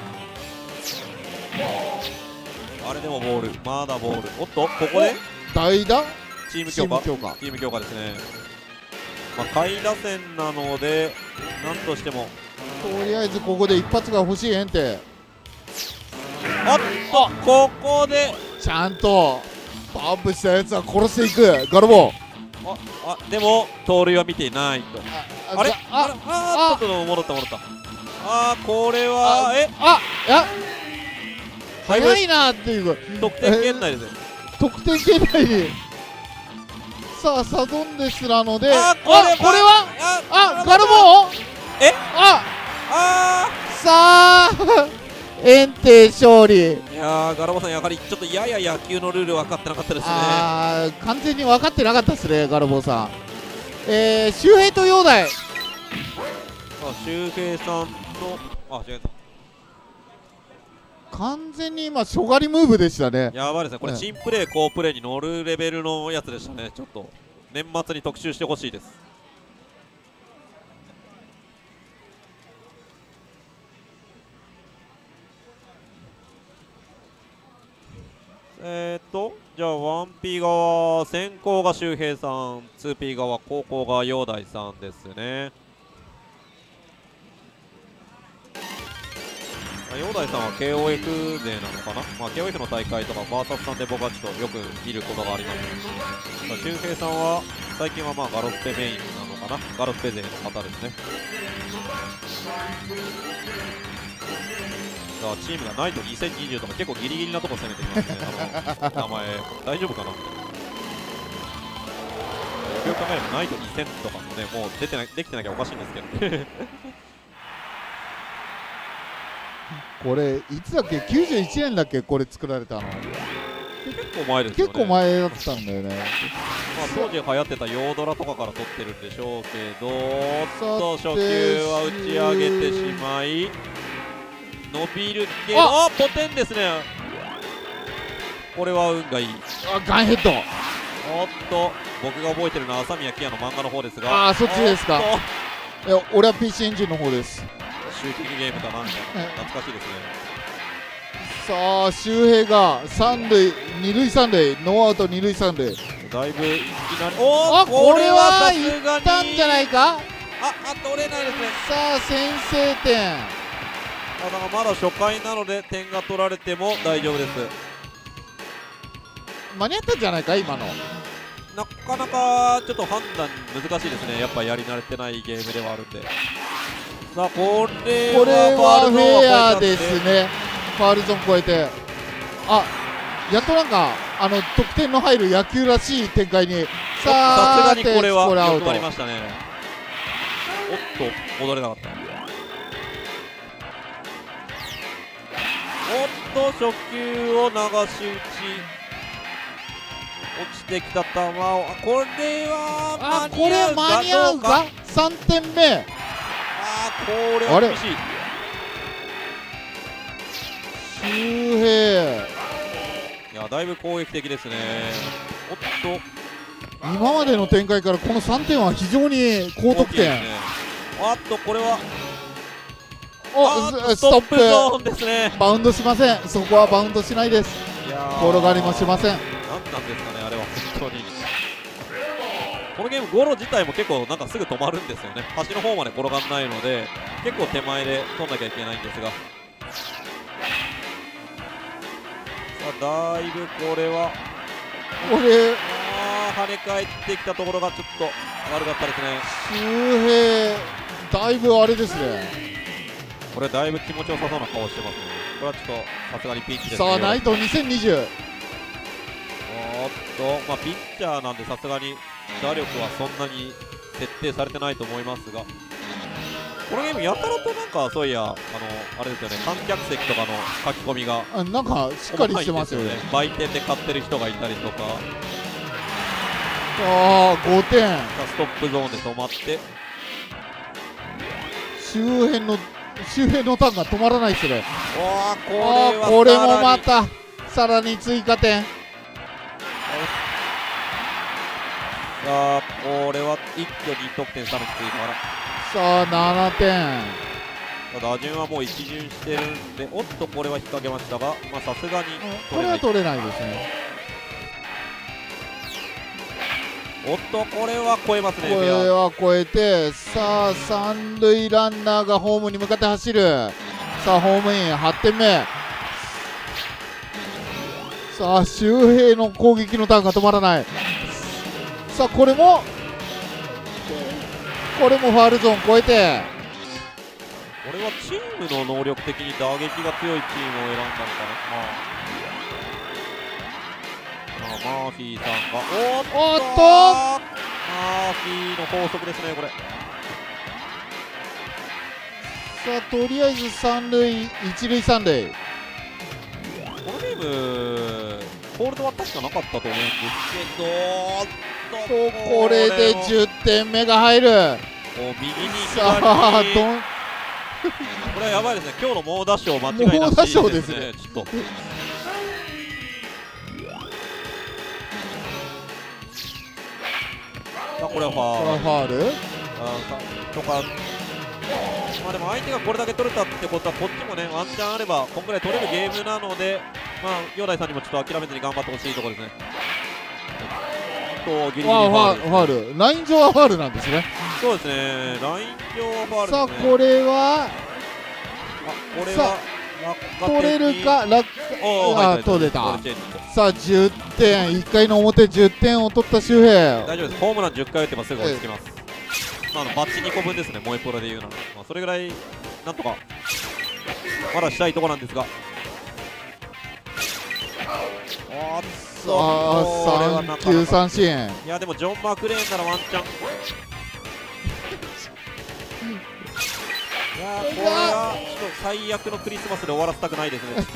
あれでもボールまだボール。おっとここで代打チーム強化チーム強化チーム強化ですね。まあ下位打線なのでなんとしてもとりあえずここで一発が欲しいエンテ。 おっとここでちゃんとパワーアップしたやつは殺していくガロボー。 ああでも盗塁は見ていないと。あれああああっと戻った戻った。 あーこれはえあいやだいぶ早いなっていう得点圏内ですね。 得点圏内にさあサドンデスなのであーこれはあこれはあガルボーえああさあ炎帝勝利。 ーいやーガラボさんやはりちょっとやや野球のルール分かってなかったですね。 あー完全に分かってなかったですねガルボーさん。えー、周平と陽大あ周平さんのあ違う完全に今初狩りムーブでしたね。 やばいですねこれ、 うんチンプレー好プレーに乗るレベルのやつでしたね。ちょっと年末に特集してほしいです。えーっとじゃあ ワンピー 側先行が周平さん ツーピー 側後攻が陽大さんですね。陽大さんは ケーオーエフ 勢なのかな、まあ、ケーオーエフ の大会とかバーサスさんで僕はちょっとよく見ることがあります。周平さんは最近はまあガロスペメインなのかな、ガロスペ勢の方ですね。だからチームがナイトにせんにじゅうとか結構ギリギリなとこ攻めてきますねあの名前大丈夫かなみたいな。よくよく考えればナイトにせんとかもねもう出てなできてなきゃおかしいんですけどねこれいつだっけきゅうじゅういちねんだっけこれ作られたの。 結構前ですよね。 結構前だったんだよね。 まあ、当時流行ってたヨードラとかから取ってるんでしょうけど、おっと初球は打ち上げてしまい伸びるけどあポテンですね。これは運がいい。 あガンヘッド。 おっと僕が覚えてるのは朝宮キアの漫画の方ですが、 ああそっちですか。 おっいや俺は ピーシー エンジンの方です。 シューティングゲームかなみたいな懐かしいですね。 さあ周平が三塁二塁三塁ノーアウト二塁三塁。 だいぶいきなりおあーこれはさいすがにったんじゃないか。 ああ取れないですね。 さあ先制点。 ただまだ初回なので点が取られても大丈夫です。 間に合ったんじゃないか今の。 なかなかちょっと判断難しいですね。やっぱやり慣れてないゲームではあるんで。さあこれこれはフェアでね。 すね。ファウルゾーン超えてあやっとなんかあの得点の入る野球らしい展開に。さあさすがにこれはアウト欲張りましたね。おっと戻れなかった。おっと初球を流し打ち落ちてきた球をこれはあこれ間に合うか。さんてんめ。 あこれは厳しい。 周平いやだいぶ攻撃的ですね。おっと今までの展開からこのさんてんは非常に高得点。 ね、あっとこれはおストップゾーンですね。 バウンドしません。そこはバウンドしないです。転がりもしません。 何なんですかねあれは本当に。このゲームゴロ自体も結構なんかすぐ止まるんですよね。端の方まで転がらないので結構手前で取んなきゃいけないんですが、さあだいぶこれはこれあ跳ね返ってきたところがちょっと悪かったですね。 周平だいぶあれですね。 これだいぶ気持ちよさそうな顔してますね。これはちょっとさすがにピンチですね。 さあナイトにせんにじゅう。 おっと、まあ、ピッチャーなんでさすがに打力はそんなに設定されてないと思いますが、このゲームやたらとなんかそういやあのあれですよね、観客席とかの書き込みがあなんかしっかりしてますよね。 売店で買ってる人がいたりとか、 ああごてん。 ストップゾーンで止まって周辺の周辺のターンが止まらないですね。 おーこれはこれもまたさらに追加点。 さあこれは一挙に得点さらに追加からさあななてん。 打順はもう一巡してるんで、おっとこれは引っ掛けましたが、さすがにこれは取れないですね。 おっとこれは超えますね。 これは超えて、さあ三塁ランナーがホームに向かって走る。さあホームインはってんめ。さあ周平の攻撃のターンが止まらない。さあこれもこれもファウルゾーン超えて、 これはチームの能力的に打撃が強いチームを選んだのかな。ああマーフィーさんがおーっとおっとマーフィーの法則ですねこれ。 さあとりあえず三塁一塁三塁。 このゲームホールドは確かなかったと思うんですけど、 とこれでじゅってんめが入る。 こう右にさ左にあどんこれはやばいですね。今日の猛打賞間違いなし猛打賞ですね。 ちょっとあこれはファールファールあとか、まあでも相手がこれだけ取れたってことはこっちもねワンチャンあればこんくらい取れるゲームなので、まあ陽大さんにもちょっと諦めずに頑張ってほしいところですね。とギリギリファール、 ファールライン上はファールなんですね。 そうですねライン上はファールですね。 さあこれはあこれは取れるか落おーあはい取れた。 ゴールチェンジさあじゅってんいっかいの表じゅってんを取った周平。 大丈夫です。ホームランじゅっかい打てばすぐ追いつきます。まあ、あのバッチにこぶんですね、萌えプロで言うなら、まあ、それぐらいなんとかまだしたいところなんですが、おーっさとこれはあなかなか三球三振。 いやでもジョン・マクレーンならワンチャンいやーこれはちょっと最悪のクリスマスで終わらせたくないですね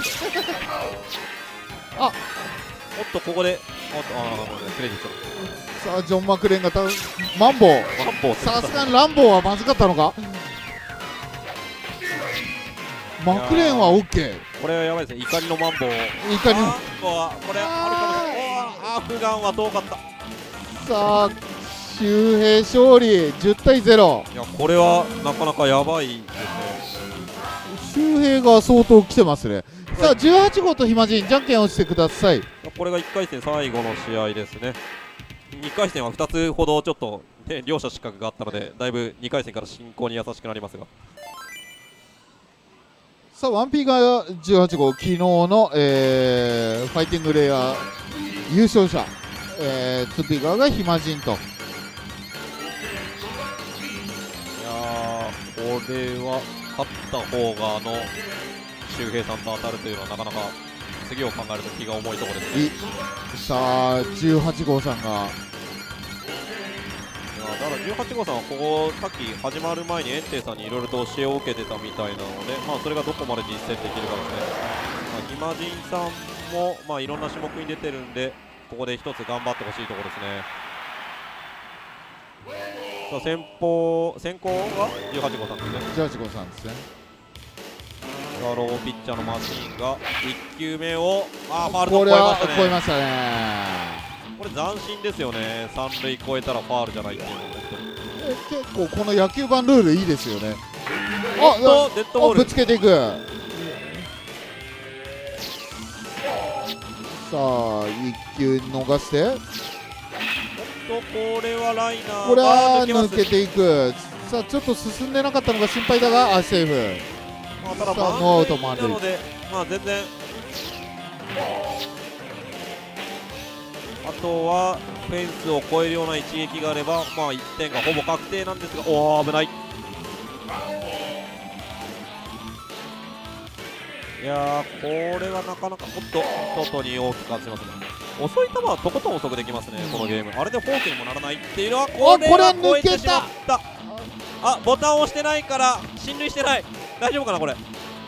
あおっとここでおっとああクレジットさあジョン・マクレーンがたマンボウ。 ワンボーさすがにランボーはまずかったのか。マクレーンは OK。 これはやばいですね。怒りのマンボウいかにもマンボウはこれあるかもしれない。おーアフガンは遠かった。 さあ周平勝利じゅったいゼロ。 いやこれはなかなかやばいですね。 周平が相当来てますね。さあじゅうはち号と暇人じゃんけんをしてください。 これがいっかい戦最後の試合ですね。にかい戦はふたつほどちょっと、ね、両者失格があったのでだいぶにかい戦から進行に優しくなりますが、 さあ ワンピー がじゅうはち号昨日の、えーファイティングレイヤー優勝者、えー、ツーピー側が暇人と。 いやーこれは勝った方があの周平さんと当たるというのはなかなか次を考えると気が重いところですね。 いさあじゅうはち号さんがいやだからじゅうはち号さんはここさっき始まる前にエンテイさんにいろいろと教えを受けてたみたいなので、まあ、それがどこまで実践できるかですね。まあ、暇人さんも、まあ、いろんな種目に出てるんでここで一つ頑張ってほしいところですね。さあ先方先行がじゅうはち号さんですね。 じゅうはち号さんですね。 スワローピッチャーのマシンがいっ球目をあーファールドこれは超えましたね。 超えましたね。 これ斬新ですよね。三塁超えたらファールじゃないっていうのは本当に。 え結構この野球版ルールいいですよね。 おっとデッドボールぶつけていく。さあいっ球逃しておっとこれはライナーこれはあーます抜けていく。さあちょっと進んでなかったのが心配だがあセーフ。 まあ、たださあ満ノーアウト満塁塁なので、まあ、全然あとはフェンスを越えるような一撃があれば、まあ、いってんがほぼ確定なんですが、おお危ない。いやーこれはなかなかおっと外に大きく外しますね。遅い球はとことん遅くできますね、このゲーム。あれでフォークにもならないっていうのはこれは超えてしまった。あボタンを押してないから進塁してない。大丈夫かなこれ。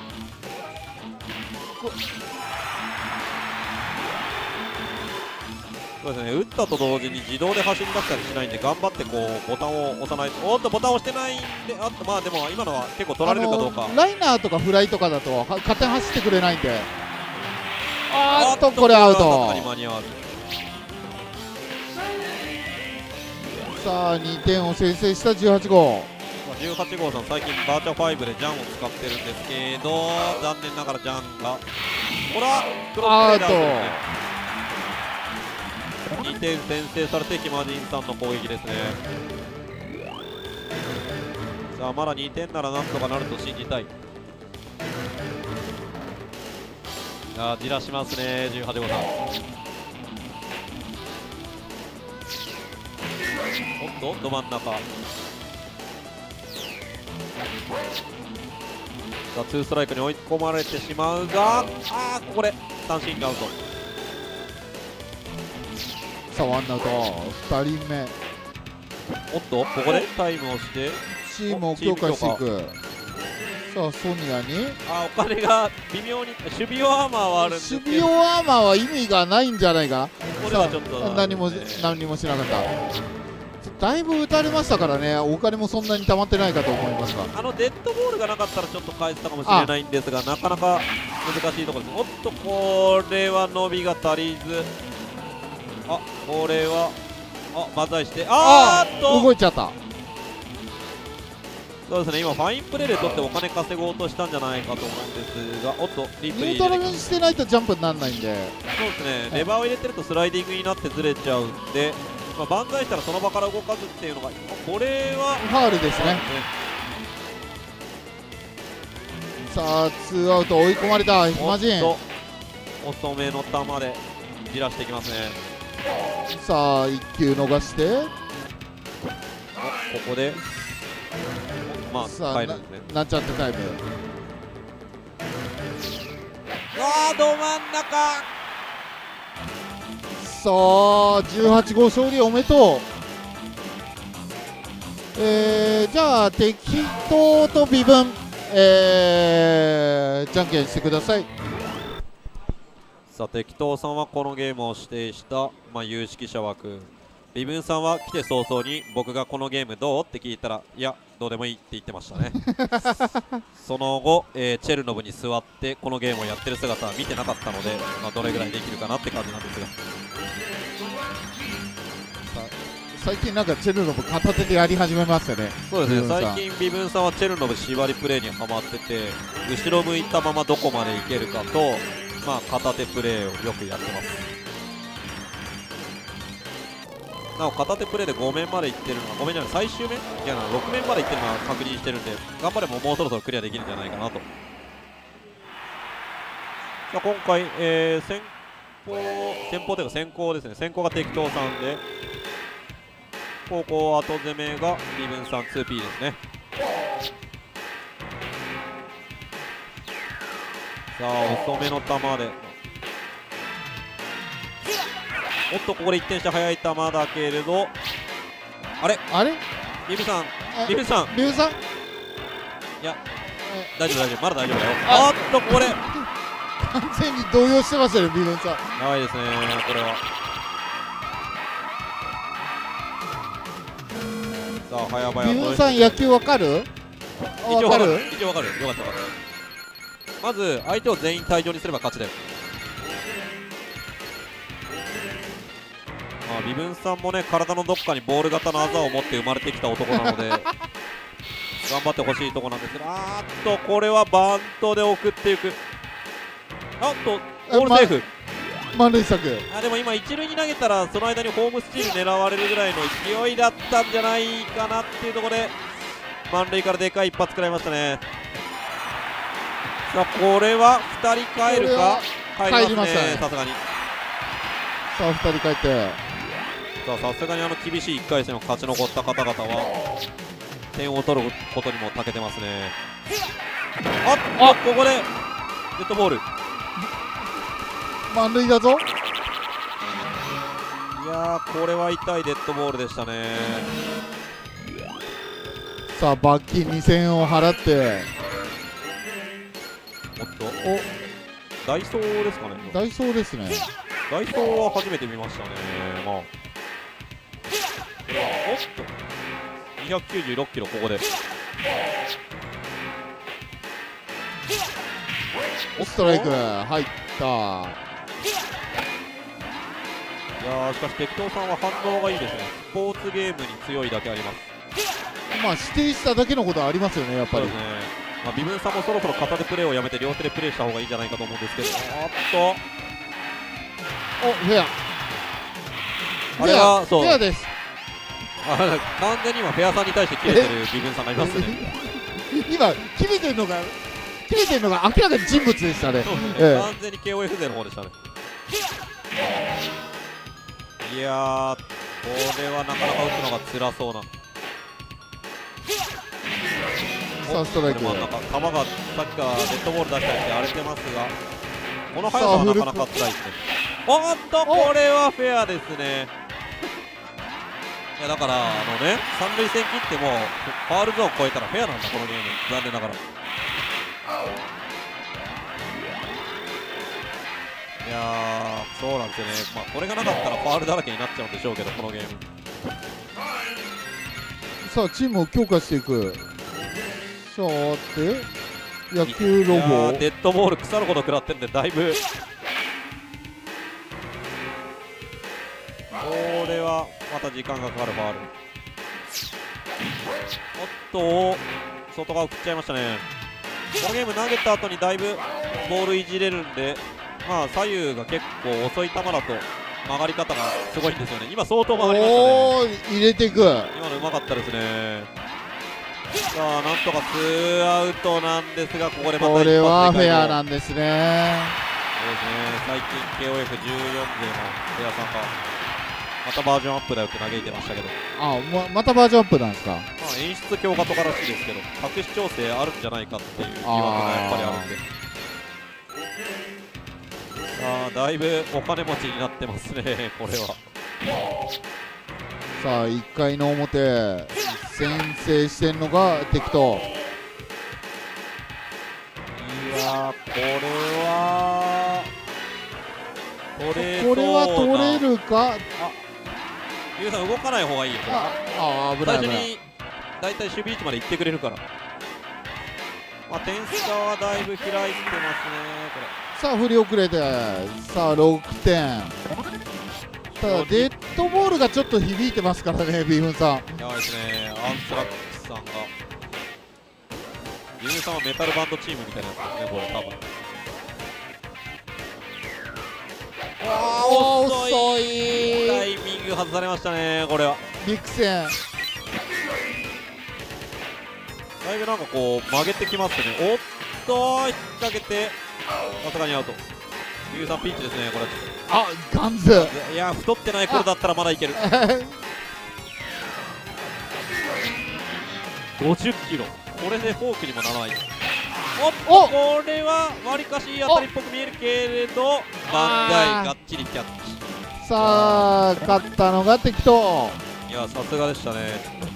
そうですね、打ったと同時に自動で走り出したりしないんで頑張ってこうボタンを押さないと。おっとボタンを押してないんで、あっとまあでも今のは結構取られるかどうか。 ライナーとかフライとかだとは勝手に走ってくれないんで、あーっとこれアウト。 間に合わず。 さあにてんを先制したじゅうはち号。 じゅうはち号さん最近バーチャファイブでジャンを使ってるんですけど残念ながらジャンがこれはクロスプレーでアウトですね。にてん先制されて暇人さんの攻撃ですね。さあまだにてんならなんとかなると信じたい。いやーじらしますねじゅうはち号さん。おっとど真ん中さあツーストライクに追い込まれてしまうが、ああここで三振アウト。 さあワンアウトふたりめ。 おっとここでタイムをしてチームを強化していく。さあソニアにあお金が微妙に守備用アーマーはあるんですけど、 守備用アーマーは意味がないんじゃないか。 これはちょっと何も何もしなかった。だいぶ打たれましたからね、お金もそんなに溜まってないかと思いますが、 あのデッドボールがなかったらちょっと返せたかもしれないんですが、なかなか難しいところです。おっとこれは伸びが足りず、あこれはあ万歳して、あーっと動いちゃった。 そうですね、今ファインプレーで取ってお金稼ごうとしたんじゃないかと思うんですが、おっとリプレイニュートラルにしてないとジャンプにならないんで、 そうですね、レバーを入れてるとスライディングになってずれちゃうんで、まあ、万歳したらその場から動かずっていうのが、これはファウルですね。さあツーアウト追い込まれたマジン。 おっと遅めの球でじらしていきますね。 さあいっきゅう逃して、 おここでまあさあ帰るんですね。 ななんちゃってタイム。 あーど真ん中、 さあじゅうはち号勝利おめでとう。えー、じゃあ適当と微分、えー、じゃんけんしてください。 さあ適当さんはこのゲームを指定した、まあ、有識者枠、微分さんは来て早々に僕がこのゲームどうって聞いたら、いやどうでもいいって言ってましたね。その後、えーチェルノブに座ってこのゲームをやってる姿は見てなかったので、まあ、どれぐらいできるかなって感じなんですが、 最近なんかチェルノブ片手でやり始めましたね。 そうですね、 微分さん最近微分さんはチェルノブ縛りプレーにはまってて、後ろ向いたままどこまでいけるかと、まあ、片手プレーをよくやってます。なお片手プレーでご面までいってるのは、ご面じゃない最終面いやなろく面までいってるのは確認してるんで、頑張ればもうそろそろクリアできるんじゃないかなと。さあ今回、えー、先方先方というか先行ですね、先行が適当さんで、後攻後攻めが微分さん ツーピー ですね。さあ遅めの球で、おっとここでいってんして速い球だけれど、あれあれビブさんビブさん微分さんいや大丈夫大丈夫まだ大丈夫だよ。あっとこれ完全に動揺してましたね、微分さん。 やばいですねこれは。さあ早々と微分さん野球わかる？ 一応わかる？ 一応わかる、よかったよかった。まず相手を全員退場にすれば勝ちだよ。まあ微分さんもね、体のどっかにボール型のあざを持って生まれてきた男なので頑張ってほしいとこなんですけど、あーっとこれはバントで送っていく。あっとボールセーフ、 満塁策。 あでも今一塁に投げたらその間にホームスチール狙われるぐらいの勢いだったんじゃないかなっていうところで、満塁からでかい一発食らいましたね。さあこれはふたり帰るか、帰りますねさすがに。 さあふたり帰って、 さあさすがにあの厳しいいっかい戦を勝ち残った方々は点を取ることにも長けてますね。あっとここでデッドボール、い満塁だぞ。 やーこれは痛いデッドボールでしたね。 さあ罰金にせんえんを払って、 おっとおダイソーですかね。 ダイソーですね。 ダイソーは初めて見ましたね。まあこれはおっとにひゃくきゅうじゅうろっキロ、ここでストライク入った。 いやーしかし適当さんは反応がいいですね。スポーツゲームに強いだけあります。 まあ指定しただけのことはありますよね、やっぱり。 そうですね、まあ、微分さんもそろそろ片手プレーをやめて両手でプレーした方がいいんじゃないかと思うんですけど、おっとお、フェア。 あれはそうフェアです。 あ完全に今フェアさんに対して切れてる微分さんがいますね。 今切れてるのが切れてるのが明らかに人物でしたね。 そうですね、 ええ完全に ケーオーエフゼー の方でしたね。いやーこれはなかなか打つのが辛そうな。 さあストライク、 真ん中、球がさっきからデッドボール出したりして荒れてますが、この速さはなかなか辛いですね。おっと、これはフェアですね。いやだからあのね、三塁線切ってもファウルゾーン超えたらフェアなんだこのゲーム、残念ながら。いやー、そうなんですよね。まあこれがなかったらファウルだらけになっちゃうんでしょうけど、このゲーム。 さあチームを強化していく。さあで野球ロボ、 デッドボール腐るほど食らってんで、だいぶこれはまた時間がかかるファウル。おっと、外側送っちゃいましたね。このゲーム投げた後にだいぶボールいじれるんで、まあ左右が結構遅い球だと曲がり方がすごいんですよね。今相当曲がりましたね。 おー、入れていく。 今のうまかったですね。さあなんとかツーアウトなんですが、ここでまた一発でこれはフェアななんですね。 そうですね、最近 ケーオーエフじゅうよん 勢のフェアさんがまたバージョンアップだよって嘆いてましたけど、 あ、ままたバージョンアップなんですか。 まあ、演出強化とからしいですけど、隠し調整あるんじゃないかっていう疑惑がやっぱりあるんで、さあだいぶお金持ちになってますね、これは。 さあいっかいの表先制してんのが敵と。 いやー、これは取れそうな。 これは取れるか。 ゆうさん動かない方がいいよ。 ああ、危ない危ない。 最初にだいたい守備位置まで行ってくれるから。まあ点差はだいぶ開いてますね、これ。 さあ振り遅れて、さあろくてん。ただデッドボールがちょっと響いてますからね、ビーフンさん。 やばいですね、アンストラックスさんが。ビーフンさんはメタルバンドチームみたいなやつですね、これ多分。 あー、遅遅い。 いタイミング外されましたね、これは。 ビクセン。 だいぶなんかこう曲げてきますね。おっと、引っ掛けて、さすがにアウト。ビーフンさんピンチですね、これ。 あ、ガンズ。 いや、太ってない頃だったらまだいける。ごじゅっキロ、これでフォークにもならない。おっと、これはわりかしいい当たりっぽく見えるけれど、バンダイがっちりキャッチ。 さあ勝ったのが敵と。 いや、さすがでしたね。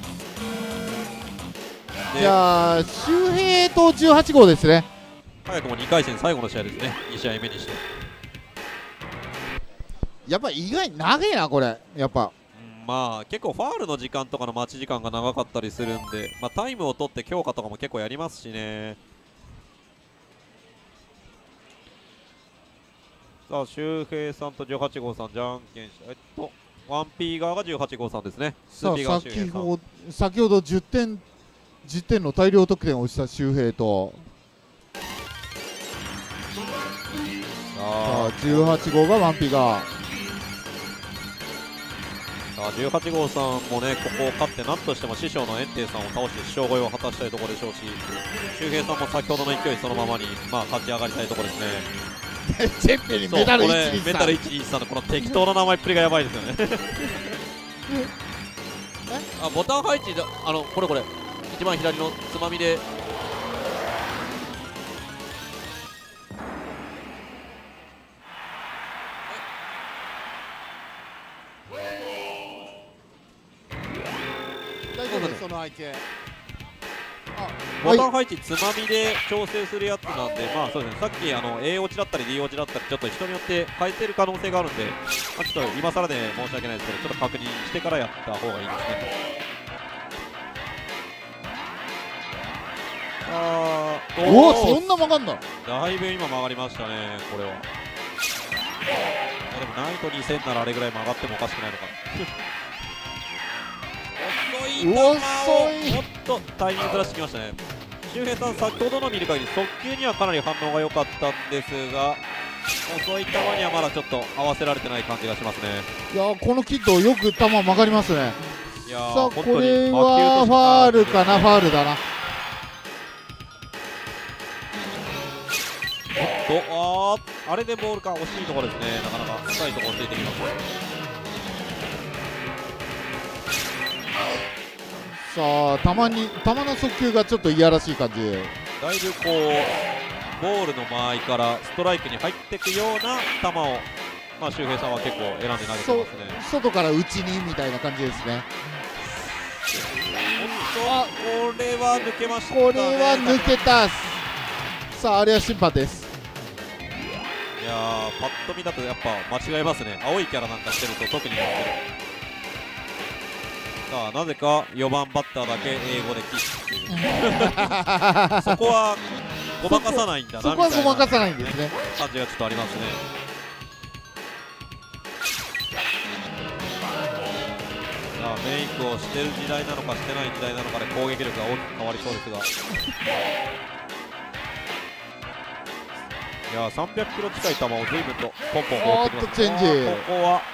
じゃあ周平とじゅうはち号ですね。 早くもにかい戦最後の試合ですね、に試合目にして。 やっぱ意外に長いな、これ。やっぱ、 うん、まあ結構ファールの時間とかの待ち時間が長かったりするんで、まあ、タイムを取って強化とかも結構やりますしね。さあ周平さんとじゅうはち号さん、じゃんけんし、えっとワンピー側がじゅうはち号さんですね。 さあツーピー側周平先さん。 ほど先ほどじゅってんじゅってんの大量得点をした周平と、さああじゅうはち号がワンピガー。 さあじゅうはち号さんもね、ここを勝って何としても師匠の炎帝さんを倒して師匠超えを果たしたいところでしょうし、周平さんも先ほどの勢いそのままに、まあ、勝ち上がりたいところですね。 チェッペにそう、 メダルこれいちにメタルいちにさんのこの適当な名前っぷりがやばいですよね。あ、ボタン配置だ、あのこれこれ一番左のつまみで、 大丈夫です、その相手。 ボタン配置つまみで調整するやつなんで、まあそうですね、さっきあの A 落ちだったり D 落ちだったりちょっと人によって変えてる可能性があるんで、まあ、ちょっと今更で申し訳ないですけど、ちょっと確認してからやった方がいいですね。あー、 おお、 ーそんな曲がんだ。 だいぶ今曲がりましたね、これは。でもナイトにせんならあれぐらい曲がってもおかしくないのかな。遅い球を、 遅いおっとタイミングずらしてきましたね。周平さん、先ほどの見る限り速球にはかなり反応が良かったんですが、遅い球にはまだちょっと合わせられてない感じがしますね。 いやー、このキッドよく球曲がりますね。 いやー、 さあ本当にこれはファールかな、ファールだな。 おっと、あー、あれでボールか、惜しいところですね。なかなか深いところついてきます。 さあたまに球の速球がちょっといやらしい感じ。 だいぶこうボールの間合いからストライクに入っていくような球を、まあ、周平さんは結構選んで投げてますね。 外から内にみたいな感じですね。 おっとこれは抜けましたね。 これは抜けた。さああれは審判です。 いやーパッと見だとやっぱ間違えますね。青いキャラなんかしてると特にやってる。さあなぜかよばんバッターだけ英語でキスっていうそこはごまかさないんだなみたいな、 そこはごまかさないんですね。 感じがちょっとありますね。さあメイクをしてる時代なのかしてない時代なのかで攻撃力が大きく変わりそうですがいやーさんびゃくキロ近い球を随分とポンポン放ってきます。 おっとチェンジ。 ここは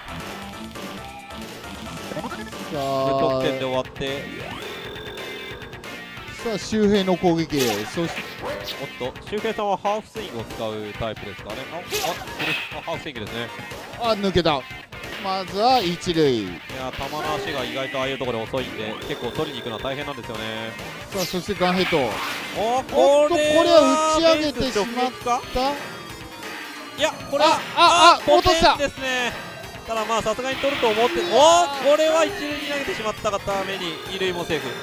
さ無得あ点で終わって、 さあ周平の攻撃。そしておっと周平さんはハーフスイングを使うタイプですかね。あああハーフスイングですね。 あ抜けた。まずは一塁。 いや球の足が意外とああいうところで遅いんで結構取りに行くのは大変なんですよね。 さあそしてガンヘッド。 おおっとこれは打ち上げてしまった。 た。 いやこれはあああ落とした。 ですね。ただまあさすがに取ると思って、おおこれは一塁に投げてしまったがために二塁もセーフ。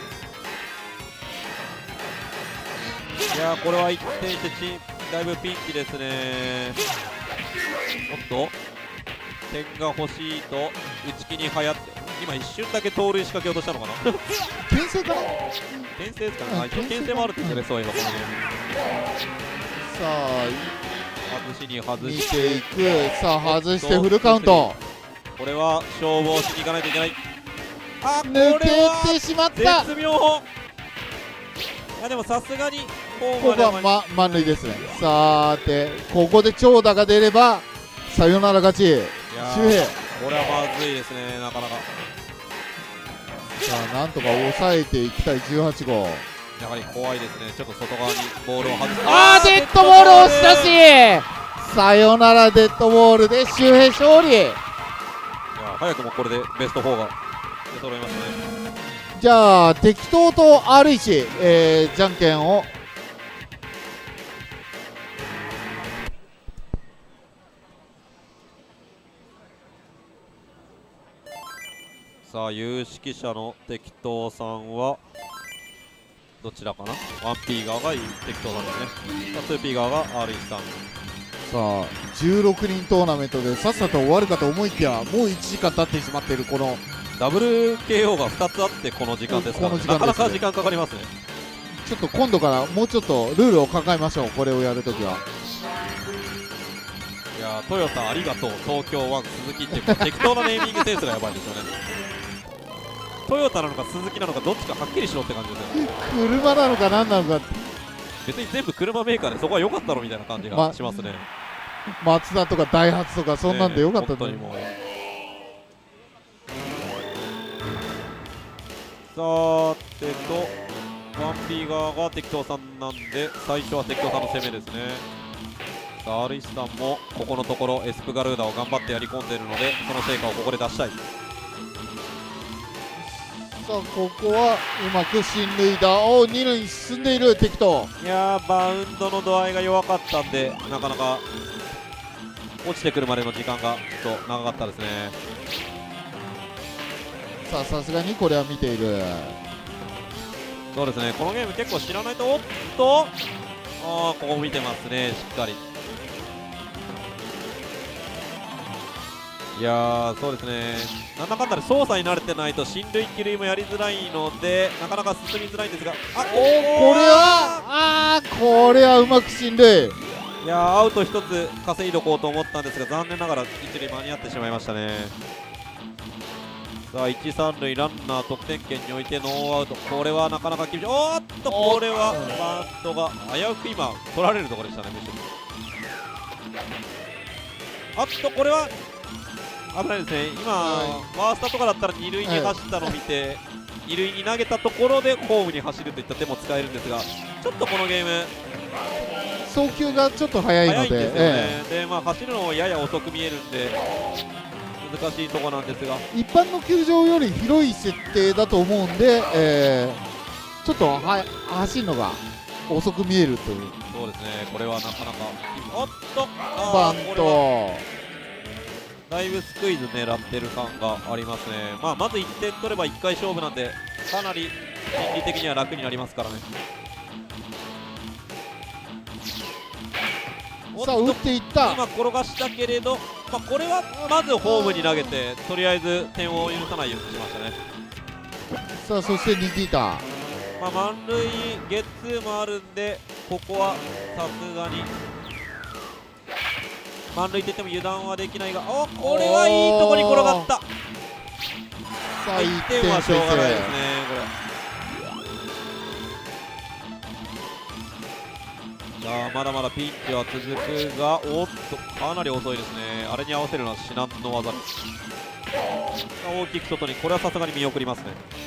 いやこれはいってんしてチだいぶピンチですね。おっと点が欲しいと内気に流行って今一瞬だけ盗塁仕掛けようとしたのかな牽制かな。 牽制ですかね。あ一応牽制もあるんですよね、そういえばこのゲーム。 さあ外しに外見していく。さあ外してフルカウント。 これは勝負をしに行かないといけない。あこれ抜はけてしまった。 絶妙。いやでもさすがにホここは、ま、満塁ですね。さてここで長打が出ればサヨナラ勝ち。周平これはまずいですねなかなか。 さあなんとか抑えていきたいじゅうはち号。 やはり怖いですね。ちょっと外側にボールを外す。 あーデッドボール押したしサヨナラデッドボールで周平勝利。 いや早くもこれでベストよんが出揃いましたね。 じゃあ適当と アールワン、えー、じゃんけんをさあ有識者の適当さんはどちらかな。 ワンピー 側が適当さんですね。 ツーピー 側が アールワン さん。 さあじゅうろくにんトーナメントでさっさと終わるかと思いきやもういちじかん経ってしまっているこのダブル ケーオー がふたつあってこの時間ですから、 この時間ですね。 なかなか時間かかりますね。 ちょっと今度からもうちょっとルールを考えましょう。これをやるときは。 いやトヨタありがとう東京ワン鈴木っていう適当なネーミングセンスがやばいですよね。トヨタなのか鈴木なのかどっちかはっきりしろって感じですよね。 車なのか何なのか。 別に全部車メーカーでそこは良かったろみたいな感じがしますね。 マツダとかダイハツとかそんなんでよかったのに、ね、本当にもうさーてと ワンピー 側が適当さんなんで最初は適当さんの攻めですね。さあアルイスさんもここのところエスプガルーダを頑張ってやり込んでいるのでその成果をここで出したい。 さあここはうまく進塁打をに塁に進んでいる適当。 いやーバウンドの度合いが弱かったんでなかなか落ちてくるまでの時間がちょっと長かったですね。 さあさすがにこれは見ている。 そうですねこのゲーム結構知らないとおっとああここ見てますねしっかり。いやーそうですねなんだかんだで操作に慣れてないと進塁帰塁もやりづらいのでなかなか進みづらいんですがあおこれはあーこれはうまく進塁。 いやーアウトひとつ稼いどこうと思ったんですが残念ながら一塁間に合ってしまいましたね。さあ一三塁ランナー得点圏に置いてノーアウト。これはなかなか厳しい。おーっとこれはバントが危うく今取られるところでしたね。むしろあっとこれは危ないですね。今、はい、ワースタとかだったら二塁に走ったのを見て、はい、二塁に投げたところでホームに走るといった手も使えるんですがちょっとこのゲーム送球がちょっと速いので速いんですよね、ええ、でまあ、走るのもやや遅く見えるんで難しいとこなんですが、 一般の球場より広い設定だと思うんで、えー、ちょっとは走るのが遅く見えるという。 そうですね、これはなかなか、おっと、 バンあーこれはトだいぶスクイズ狙ってる感がありますね。まあ、まずいってん取ればいっかい勝負なんで、かなり心理的には楽になりますからね。おっとさあ打っていった。 今転がしたけれど、まあ、これはまずホームに投げてとりあえず点を許さないようにしましたね。 さあそしてニキータ、 まあ、満塁ゲッツーもあるんで、ここはさすがに満塁といっても油断はできないが、おこれはいいとこに転がった。 さあいいっってんはしょうがないですね、これ。さあまだまだピンチは続くが、おっとかなり遅いですね。あれに合わせるのは至難の技です。大きく外に、これはさすがに見送りますね。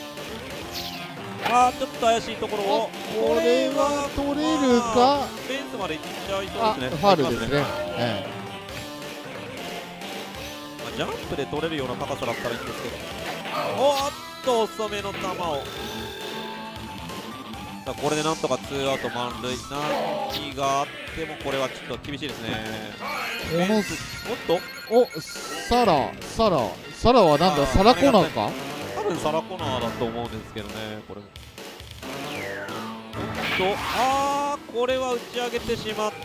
あーちょっと怪しいところを、 これは取れるか。 まあフェンスまで行っちゃいあそうですね。 ファウルですね、 まえあジャンプで取れるような高さだったらいいんですけど、おーっと遅めの球を、さあこれでなんとかツーアウト満塁、何があってもこれはちょっと厳しいですね。 えこのおっとおサラサラサラはなんだ、 あーサラコーナーか。 多分サラコナーだと思うんですけどね、これも。おっと、あー、これは打ち上げてしまって、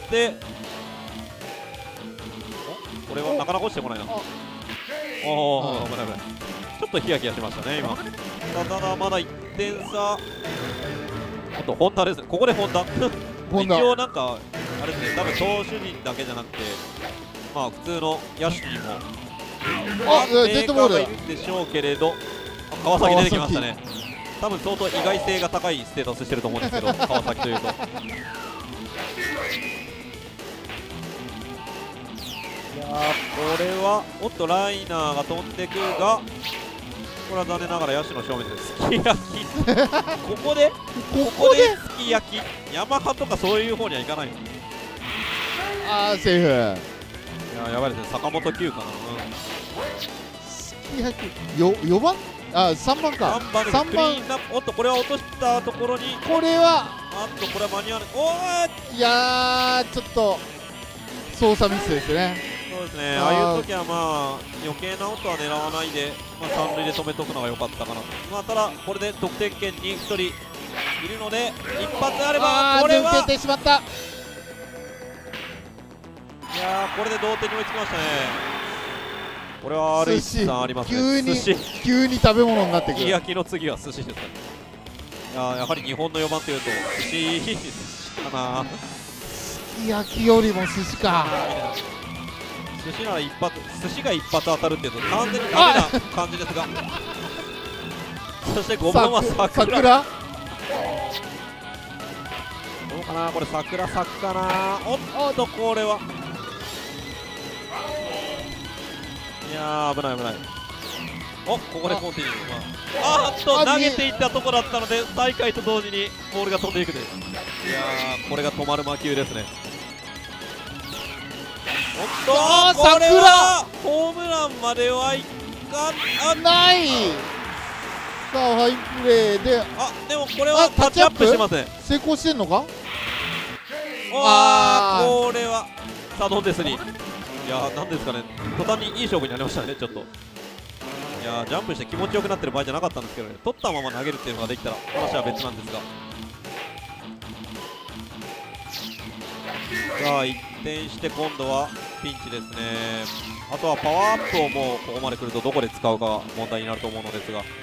おこれはなかなか落ちてこないな。おお、危ない危ない。ちょっとヒヤヒヤしましたね、今。ただ、まだいってん差。あと、本田ですね、ここで本田。 本田一応、なんか、あれですね、多分投手陣だけじゃなくて、まあ、普通の野手にも。 あデッドボールメーカーがいるんでしょうけれど、川崎出てきましたね。多分相当意外性が高いステータスしてると思うんですけど、川崎というと。いやーこれはおっとライナーが飛んでくるが、これは残念ながら野手の正面ですき焼きここでここですき焼き、ヤマハとかそういう方にはいかないの。いあーセーフ。 やーやばいですね、坂本九かな、 すき焼きよよばんあさんばんか。 さんばんです。 さんばんクリーンナップ、おっとこれは落としたところに、 これはあっとこれは間に合わない。おーいやーちょっと操作ミスですね。 そうですね、 あーああいう時はまあ余計な音は狙わないで、まあ、三塁で止めとくのが良かったかなと。まあ、ただこれで得点圏にひとりいるので、一発あればあーこれは抜けてしまった。 いやーこれで同点に追いつきましたね。これは アールイチ さんありますね。 急に寿司急に食べ物になってくる。 すき焼きの次は寿司ですね。いやーやはり日本のよばんというと寿司寿司かな。 すき焼きよりも寿司か。 寿司なら一発、寿司が一発当たるっていうと完全にダメな感じですがそしてごばんはさ桜。 桜どうかな、これ桜咲くかな。おっとこれは、いやー危ない危ない。おここでコンティニュー、まあ、あーっとあ投げていったところだったので、再開と同時にボールが飛んでいくです。いやーこれが止まる魔球ですね。おっとあーこれはホームランまではいかあない。さあファインプレーであでもこれはあタッチアップしてません。 成功してんのか。 ああーーこれはサドンデスに、いやーなんですかね、途端にいい勝負になりましたね。ちょっといやージャンプして気持ちよくなってる場合じゃなかったんですけどね、取ったまま投げるっていうのができたら話は別なんですが、さあいってんして今度はピンチですね。あとはパワーアップをもうここまで来るとどこで使うかが問題になると思うのですが、い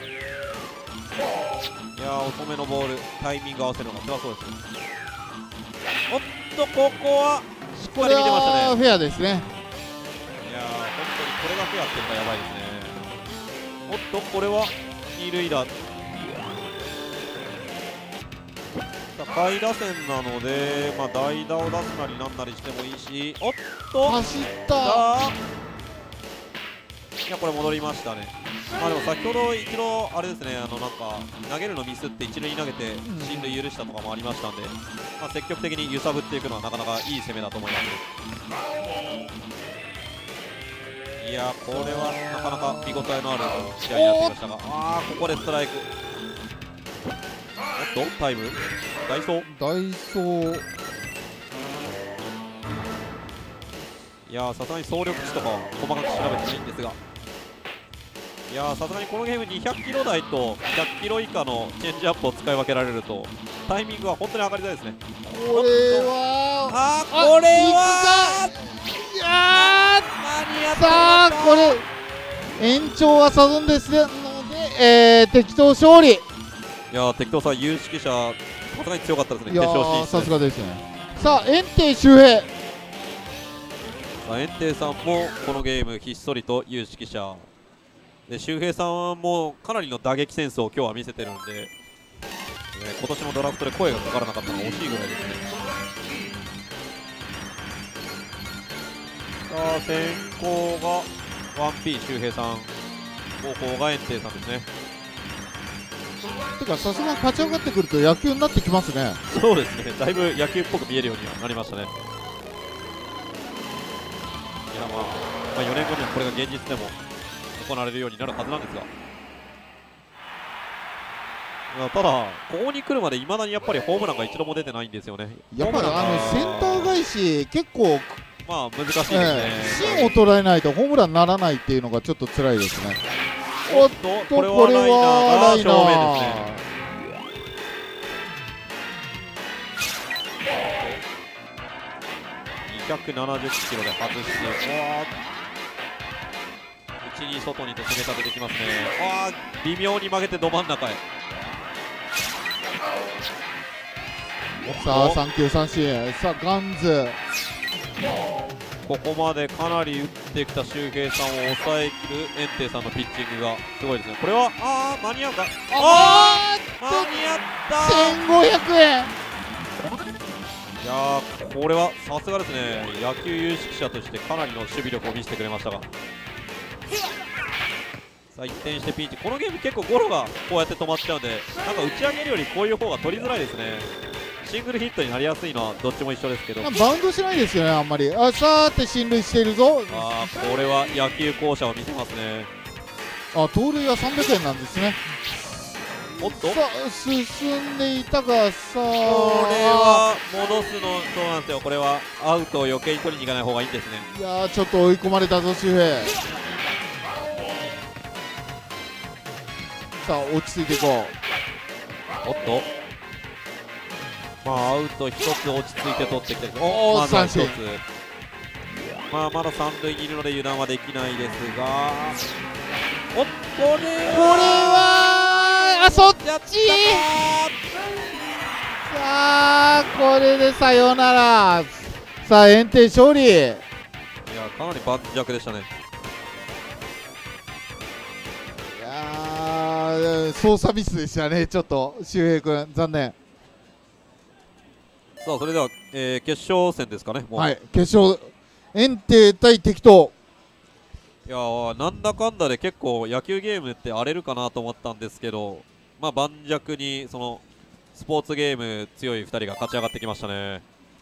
やー遅めのボールタイミング合わせるのが辛そうですね。おっとここはしっこれかり見てましたね。 はフェアですね。 いやー本当にこれがフェアっていうのがやばいですね。おっとこれは二塁打、下位打線なので、まあ、代打を出すなりなんなりしてもいいし、おっと走っただいやこれ戻りましたね。まあでも先ほど一度あれですね、あのなんか投げるのミスって一塁に投げて進塁許したとかもありましたんで、まあ、積極的に揺さぶっていくのはなかなかいい攻めだと思います。いいやこれはなかなか見応えのある試合になってきましたが、あーここでストライク。おっとタイムダイソーダイソー。 いやーさすがに総力値とかは細かく調べてないんですが、いやーさすがにこのゲームにひゃくキロ台とひゃくキロ以下のチェンジアップを使い分けられるとタイミングは本当に上がりたいですね。 これはあーこれはいや間に合っーさあこれ延長はサドンですので、えー、適当勝利。 いやー適当さん有識者さすがに強かったですね。 いや決勝進出ーさすがですね。さあ炎帝周平。 さあ炎帝さんもこのゲームひっそりと有識者で、周平さんもかなりの打撃センスを今日は見せてるんで、ね、今年のドラフトで声がかからなかったのは惜しいぐらいですね。さあ先行が ワンピー 周平さん、後攻が炎帝さんですね。 てかさすがに勝ち上がってくると野球になってきますね。 そうですね、だいぶ野球っぽく見えるようにはなりましたね。いや、まあ、まあよねんごにはこれが現実でも行われるようになるはずなんですが、まあただここに来るまでいまだにやっぱりホームランが一度も出てないんですよね。 やっぱりあのセンター返し結構、 まあ難しいですね、 えー、芯を捉えないとホームランにならないっていうのがちょっと辛いですね。 おっとこれはライナーが正面ですね。にひゃくななじゅっキロで外して、内に外にと攻め立ててきますね。あー微妙に曲げてど真ん中へ。 さあ三球三振。さあガンズここまでかなり打ってきた周平さんを抑えきる炎帝さんのピッチングがすごいですね。これはあー間に合うか、あー間に合ったせんごひゃくえん。 いやーこれはさすがですね、野球有識者としてかなりの守備力を見せてくれましたが、さあ一転してピンチ。このゲーム結構ゴロがこうやって止まっちゃうんで、なんか打ち上げるよりこういう方が取りづらいですね。シングルヒットになりやすいのはどっちも一緒ですけど、 バウンドしないですよねあんまり。あさーて進塁しているぞ。 あーこれは野球巧者を見せますね。 あ盗塁はさんびゃくえんなんですね。 おっとさあ進んでいたが、さあこれは戻すの、そうなんですよ、これはアウトを余計に取りに行かない方がいいんですね。 いやーちょっと追い込まれたぞ周平。さあ落ち着いていこおっとまあアウトひとつ落ち着いて取ってきて、 おおまずはひとつ三振。 まあまだ三塁にいるので油断はできないですが、おっこれう。これはあそっち。 やったー。 さあこれでさよなら。さあ炎帝勝利。 いやかなり盤石でしたね。 いやー操作ミスでしたね。ちょっと周平君残念。 さあそれでは、えー、決勝戦ですかね。もうはい決勝炎帝対適当。 いやーなんだかんだで結構野球ゲームって荒れるかなと思ったんですけど、まあ盤石にそのスポーツゲーム強いふたりが勝ち上がってきましたね。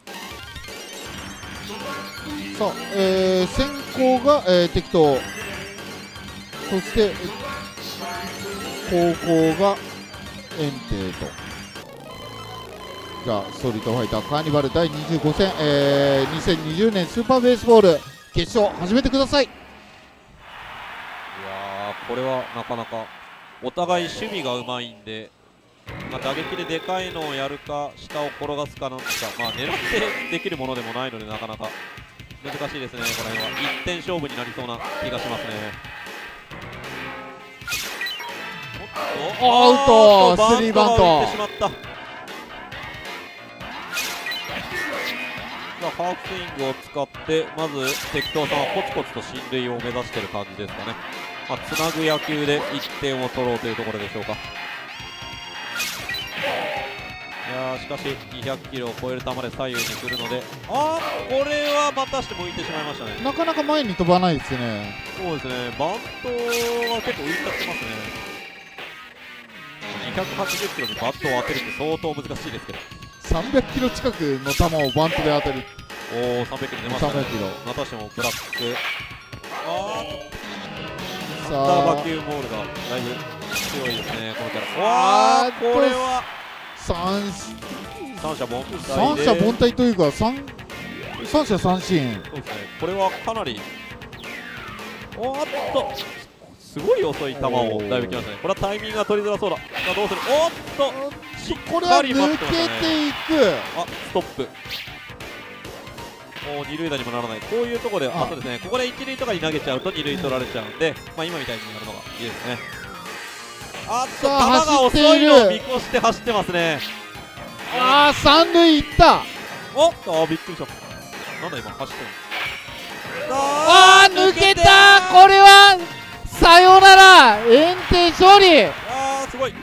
さあ、えー、先行が、えー、適当、そして後攻が炎帝と。じゃあストリートファイターカーニバルだいにじゅうご戦、えー、にせんにじゅうねんスーパーベースボール決勝始めてください。 いやーこれはなかなかお互い守備がうまいんで、まあ、打撃ででかいのをやるか下を転がすかなんですか、まあ、狙ってできるものでもないのでなかなか難しいですね。この辺はいってん勝負になりそうな気がしますね。おっとアウトスリーバントが打ってしまった。さあハーフスイングを使ってまず適当さんはコツコツと進塁を目指している感じですかね。まあ、つなぐ野球でいってんを取ろうというところでしょうか。いやーしかしにひゃくキロを超える球で左右に来るので、あーこれはまたしても浮いてしまいましたね。 なかなか前に飛ばないですね。 そうですね、バントが結構浮いちゃってますね。にひゃくはちじゅっキロにバットを当てるって相当難しいですけど、 さんびゃくキロ近くの球をバントで当てる。 おおさんびゃくキロ出ましたね。 さんびゃくキロまたしてもブラック、 あーさあターバキューボールがだいぶ強いですねこのキャラ。わあこれは三三者凡退で三者凡退というか三三者三振。 そうですねこれはかなりおーっとすごい遅い球をだいぶきましたね。これはタイミングが取りづらそうだ。さあどうする。おーっとしっこれはかり待抜けってましたね。 ていく。 あストップ。もう二塁打にもならない。こういうところでああとですねここで一塁とかに投げちゃうと二塁取られちゃうんで、まあ今みたいにやるのがいいですね。あっと球さあが遅いのを見越して走ってますね。 ああ三塁いった。 おっとあびっくりした。なんだ今走ってるの。 ああ抜けた。これはさよなら炎帝勝利。 あーすごい。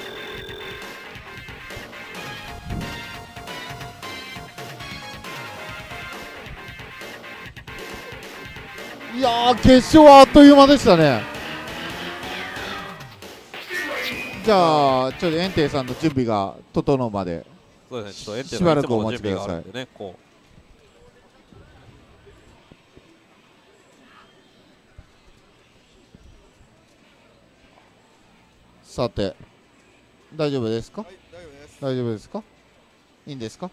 いやー決勝はあっという間でしたね。じゃあちょっと炎帝さんの準備が整うまでそうですねちょっとエンテしばらくいつものお待ちください準備があるんでねこさて大丈夫ですか。 はい、大丈夫です。 大丈夫ですか。いいんですか。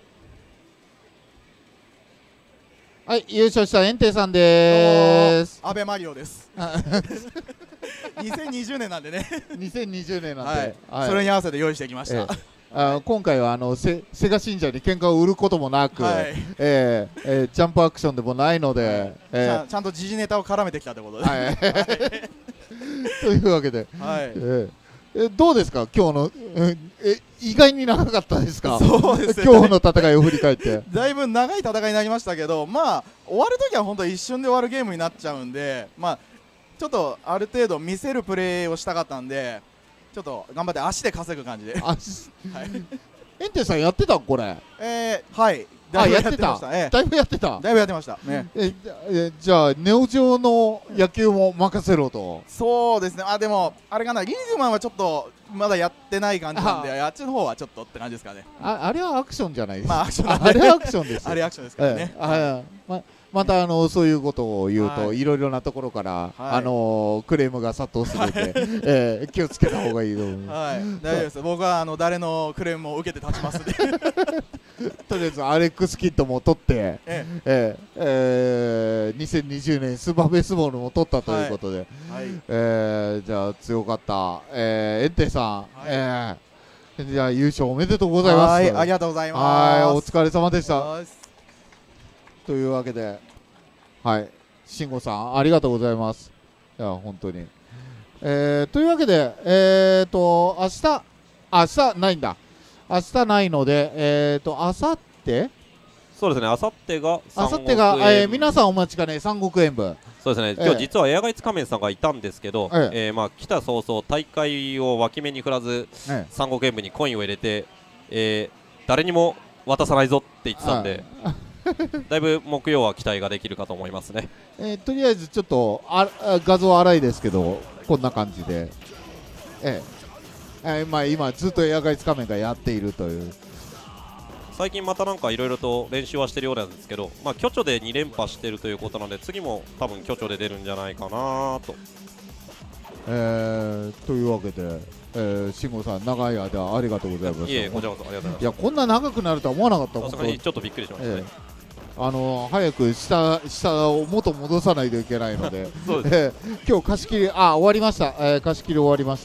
はい優勝した炎帝さんでーす。 アベマリオです。にせんにじゅうねんなんでね。 にせんにじゅうねんなんで、 はい、 はいそれに合わせて用意してきました。 ええあ今回はあのセセガ信者に喧嘩を売ることもなく、 はいええええジャンプアクションでもないので、 はいちえゃんちゃんと時事ネタを絡めてきたってことで。 はいというわけで、 はい。 えええどうですか今日の、ええ意外に長かったですか。 そうですね。 今日の戦いを振り返ってだいぶ長い戦いになりましたけど、まあ終わるときは本当一瞬で終わるゲームになっちゃうんで、まあちょっとある程度見せるプレーをしたかったんで、ちょっと頑張って足で稼ぐ感じで。 あはい。 エンテさんやってたこれ。 えー、はい。 あやってたました。えだいぶやってたえ、だいぶやってました。ね。 えじゃえじゃあネオジオの野球も任せろと。 そうですね。あでもあれかな、リーグマンはちょっとまだやってない感じなんで、あっちの方はちょっとって感じですかね。 ああれはアクションじゃないですか。 まあアクションなんであれはアクションですよ。 あれアクションですからねえ。えあままたあのそういうことを言うと、、 はいろいろなところから、 はいあのクレームが殺到するので、ええ気をつけた方がいいと思います。 はい、大丈夫です。僕はあの誰のクレームも受けて立ちますんで。 とりあえずアレックス・キッドも取って、 ええええーにせんにじゅうねんスーパーベースボールも取ったということで、 えはい。 えーじゃあ強かった、えー、エンテさん、 はいえーじゃあ優勝おめでとうございます。 はい、ありがとうございます。 はいお疲れ様でした。 はいというわけで、はい、慎吾さん、ありがとうございます。いや、本当に。えー、というわけで、えーと、明日、明日ないんだ。明日ないので、えーと、明後日そうですね、あさってが明後日が、えー、皆ん、 さんお待ちかね、三国演舞。 そうですね、 ええ今日実はエアガイツ仮面さんがいたんですけど、 ええーまあ来た早々、大会を脇目に振らず、 ね三国演舞にコインを入れて、えー誰にも渡さないぞって言ってたんで、だいぶ木曜は期待ができるかと思いますね。 えーとりあえずちょっとああ画像荒いですけど、こんな感じで、えええーまあ、今、ずっとエアガイツ仮面がやっているという。 最近またなんかいろいろと練習はしてるようなんですけど、まあ巨著でに連覇してるということなので、次も多分巨著で出るんじゃないかなと。 えー、というわけで、えー、慎吾さん、長い間ありがとうございます。 いえ、こちらこそありがとうございいや、こんな長くなるとは思わなかった。 ます。さすがにちょっとびっくりしましたね。 ええあの早く下下を元戻さないといけないので、 そうです。 ええ今日貸し切りあ終わりました、えー貸し切り終わりました。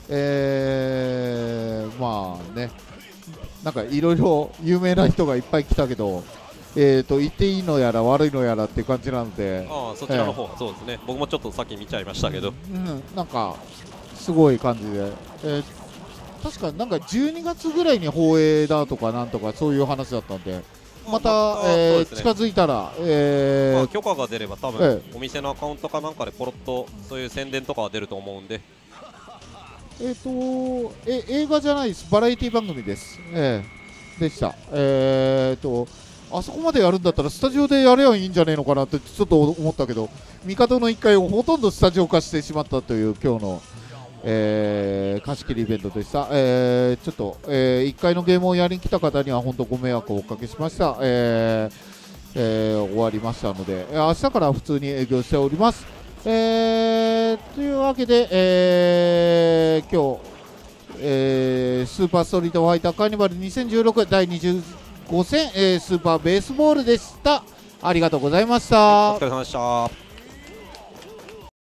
えー、まあね、なんかいろいろ有名な人がいっぱい来たけど、えーと言っていいのやら悪いのやらっていう感じなので、 ああ、そちらの方はそうですね。僕もちょっとさっき見ちゃいましたけど、 うん、なんかすごい感じで、えー確かなんかじゅうにがつぐらいに放映だとかなんとかそういう話だったんで、また、 またえーそうですね近づいたら、えーまあ許可が出れば多え分お店のアカウントかなんかでポロッとそういう宣伝とかは出ると思うんで、 えっ、とえ映画じゃないです、バラエティ番組です、えーでした。えっ、とあそこまでやるんだったらスタジオでやればいいんじゃねえのかなってちょっと思ったけど、帝のいっかいをほとんどスタジオ化してしまったという今日の、えー貸し切りイベントでした。えーちょっと、えーいっかいのゲームをやりに来た方には本当ご迷惑をおかけしました。えーえー終わりましたので、えー明日から普通に営業しております。えーというわけで、えー今日、えースーパーストリートファイターカーニバルにせんじゅうろくだいにじゅうご戦、えースーパーベースボールでした。ありがとうございました。 お疲れ様でした。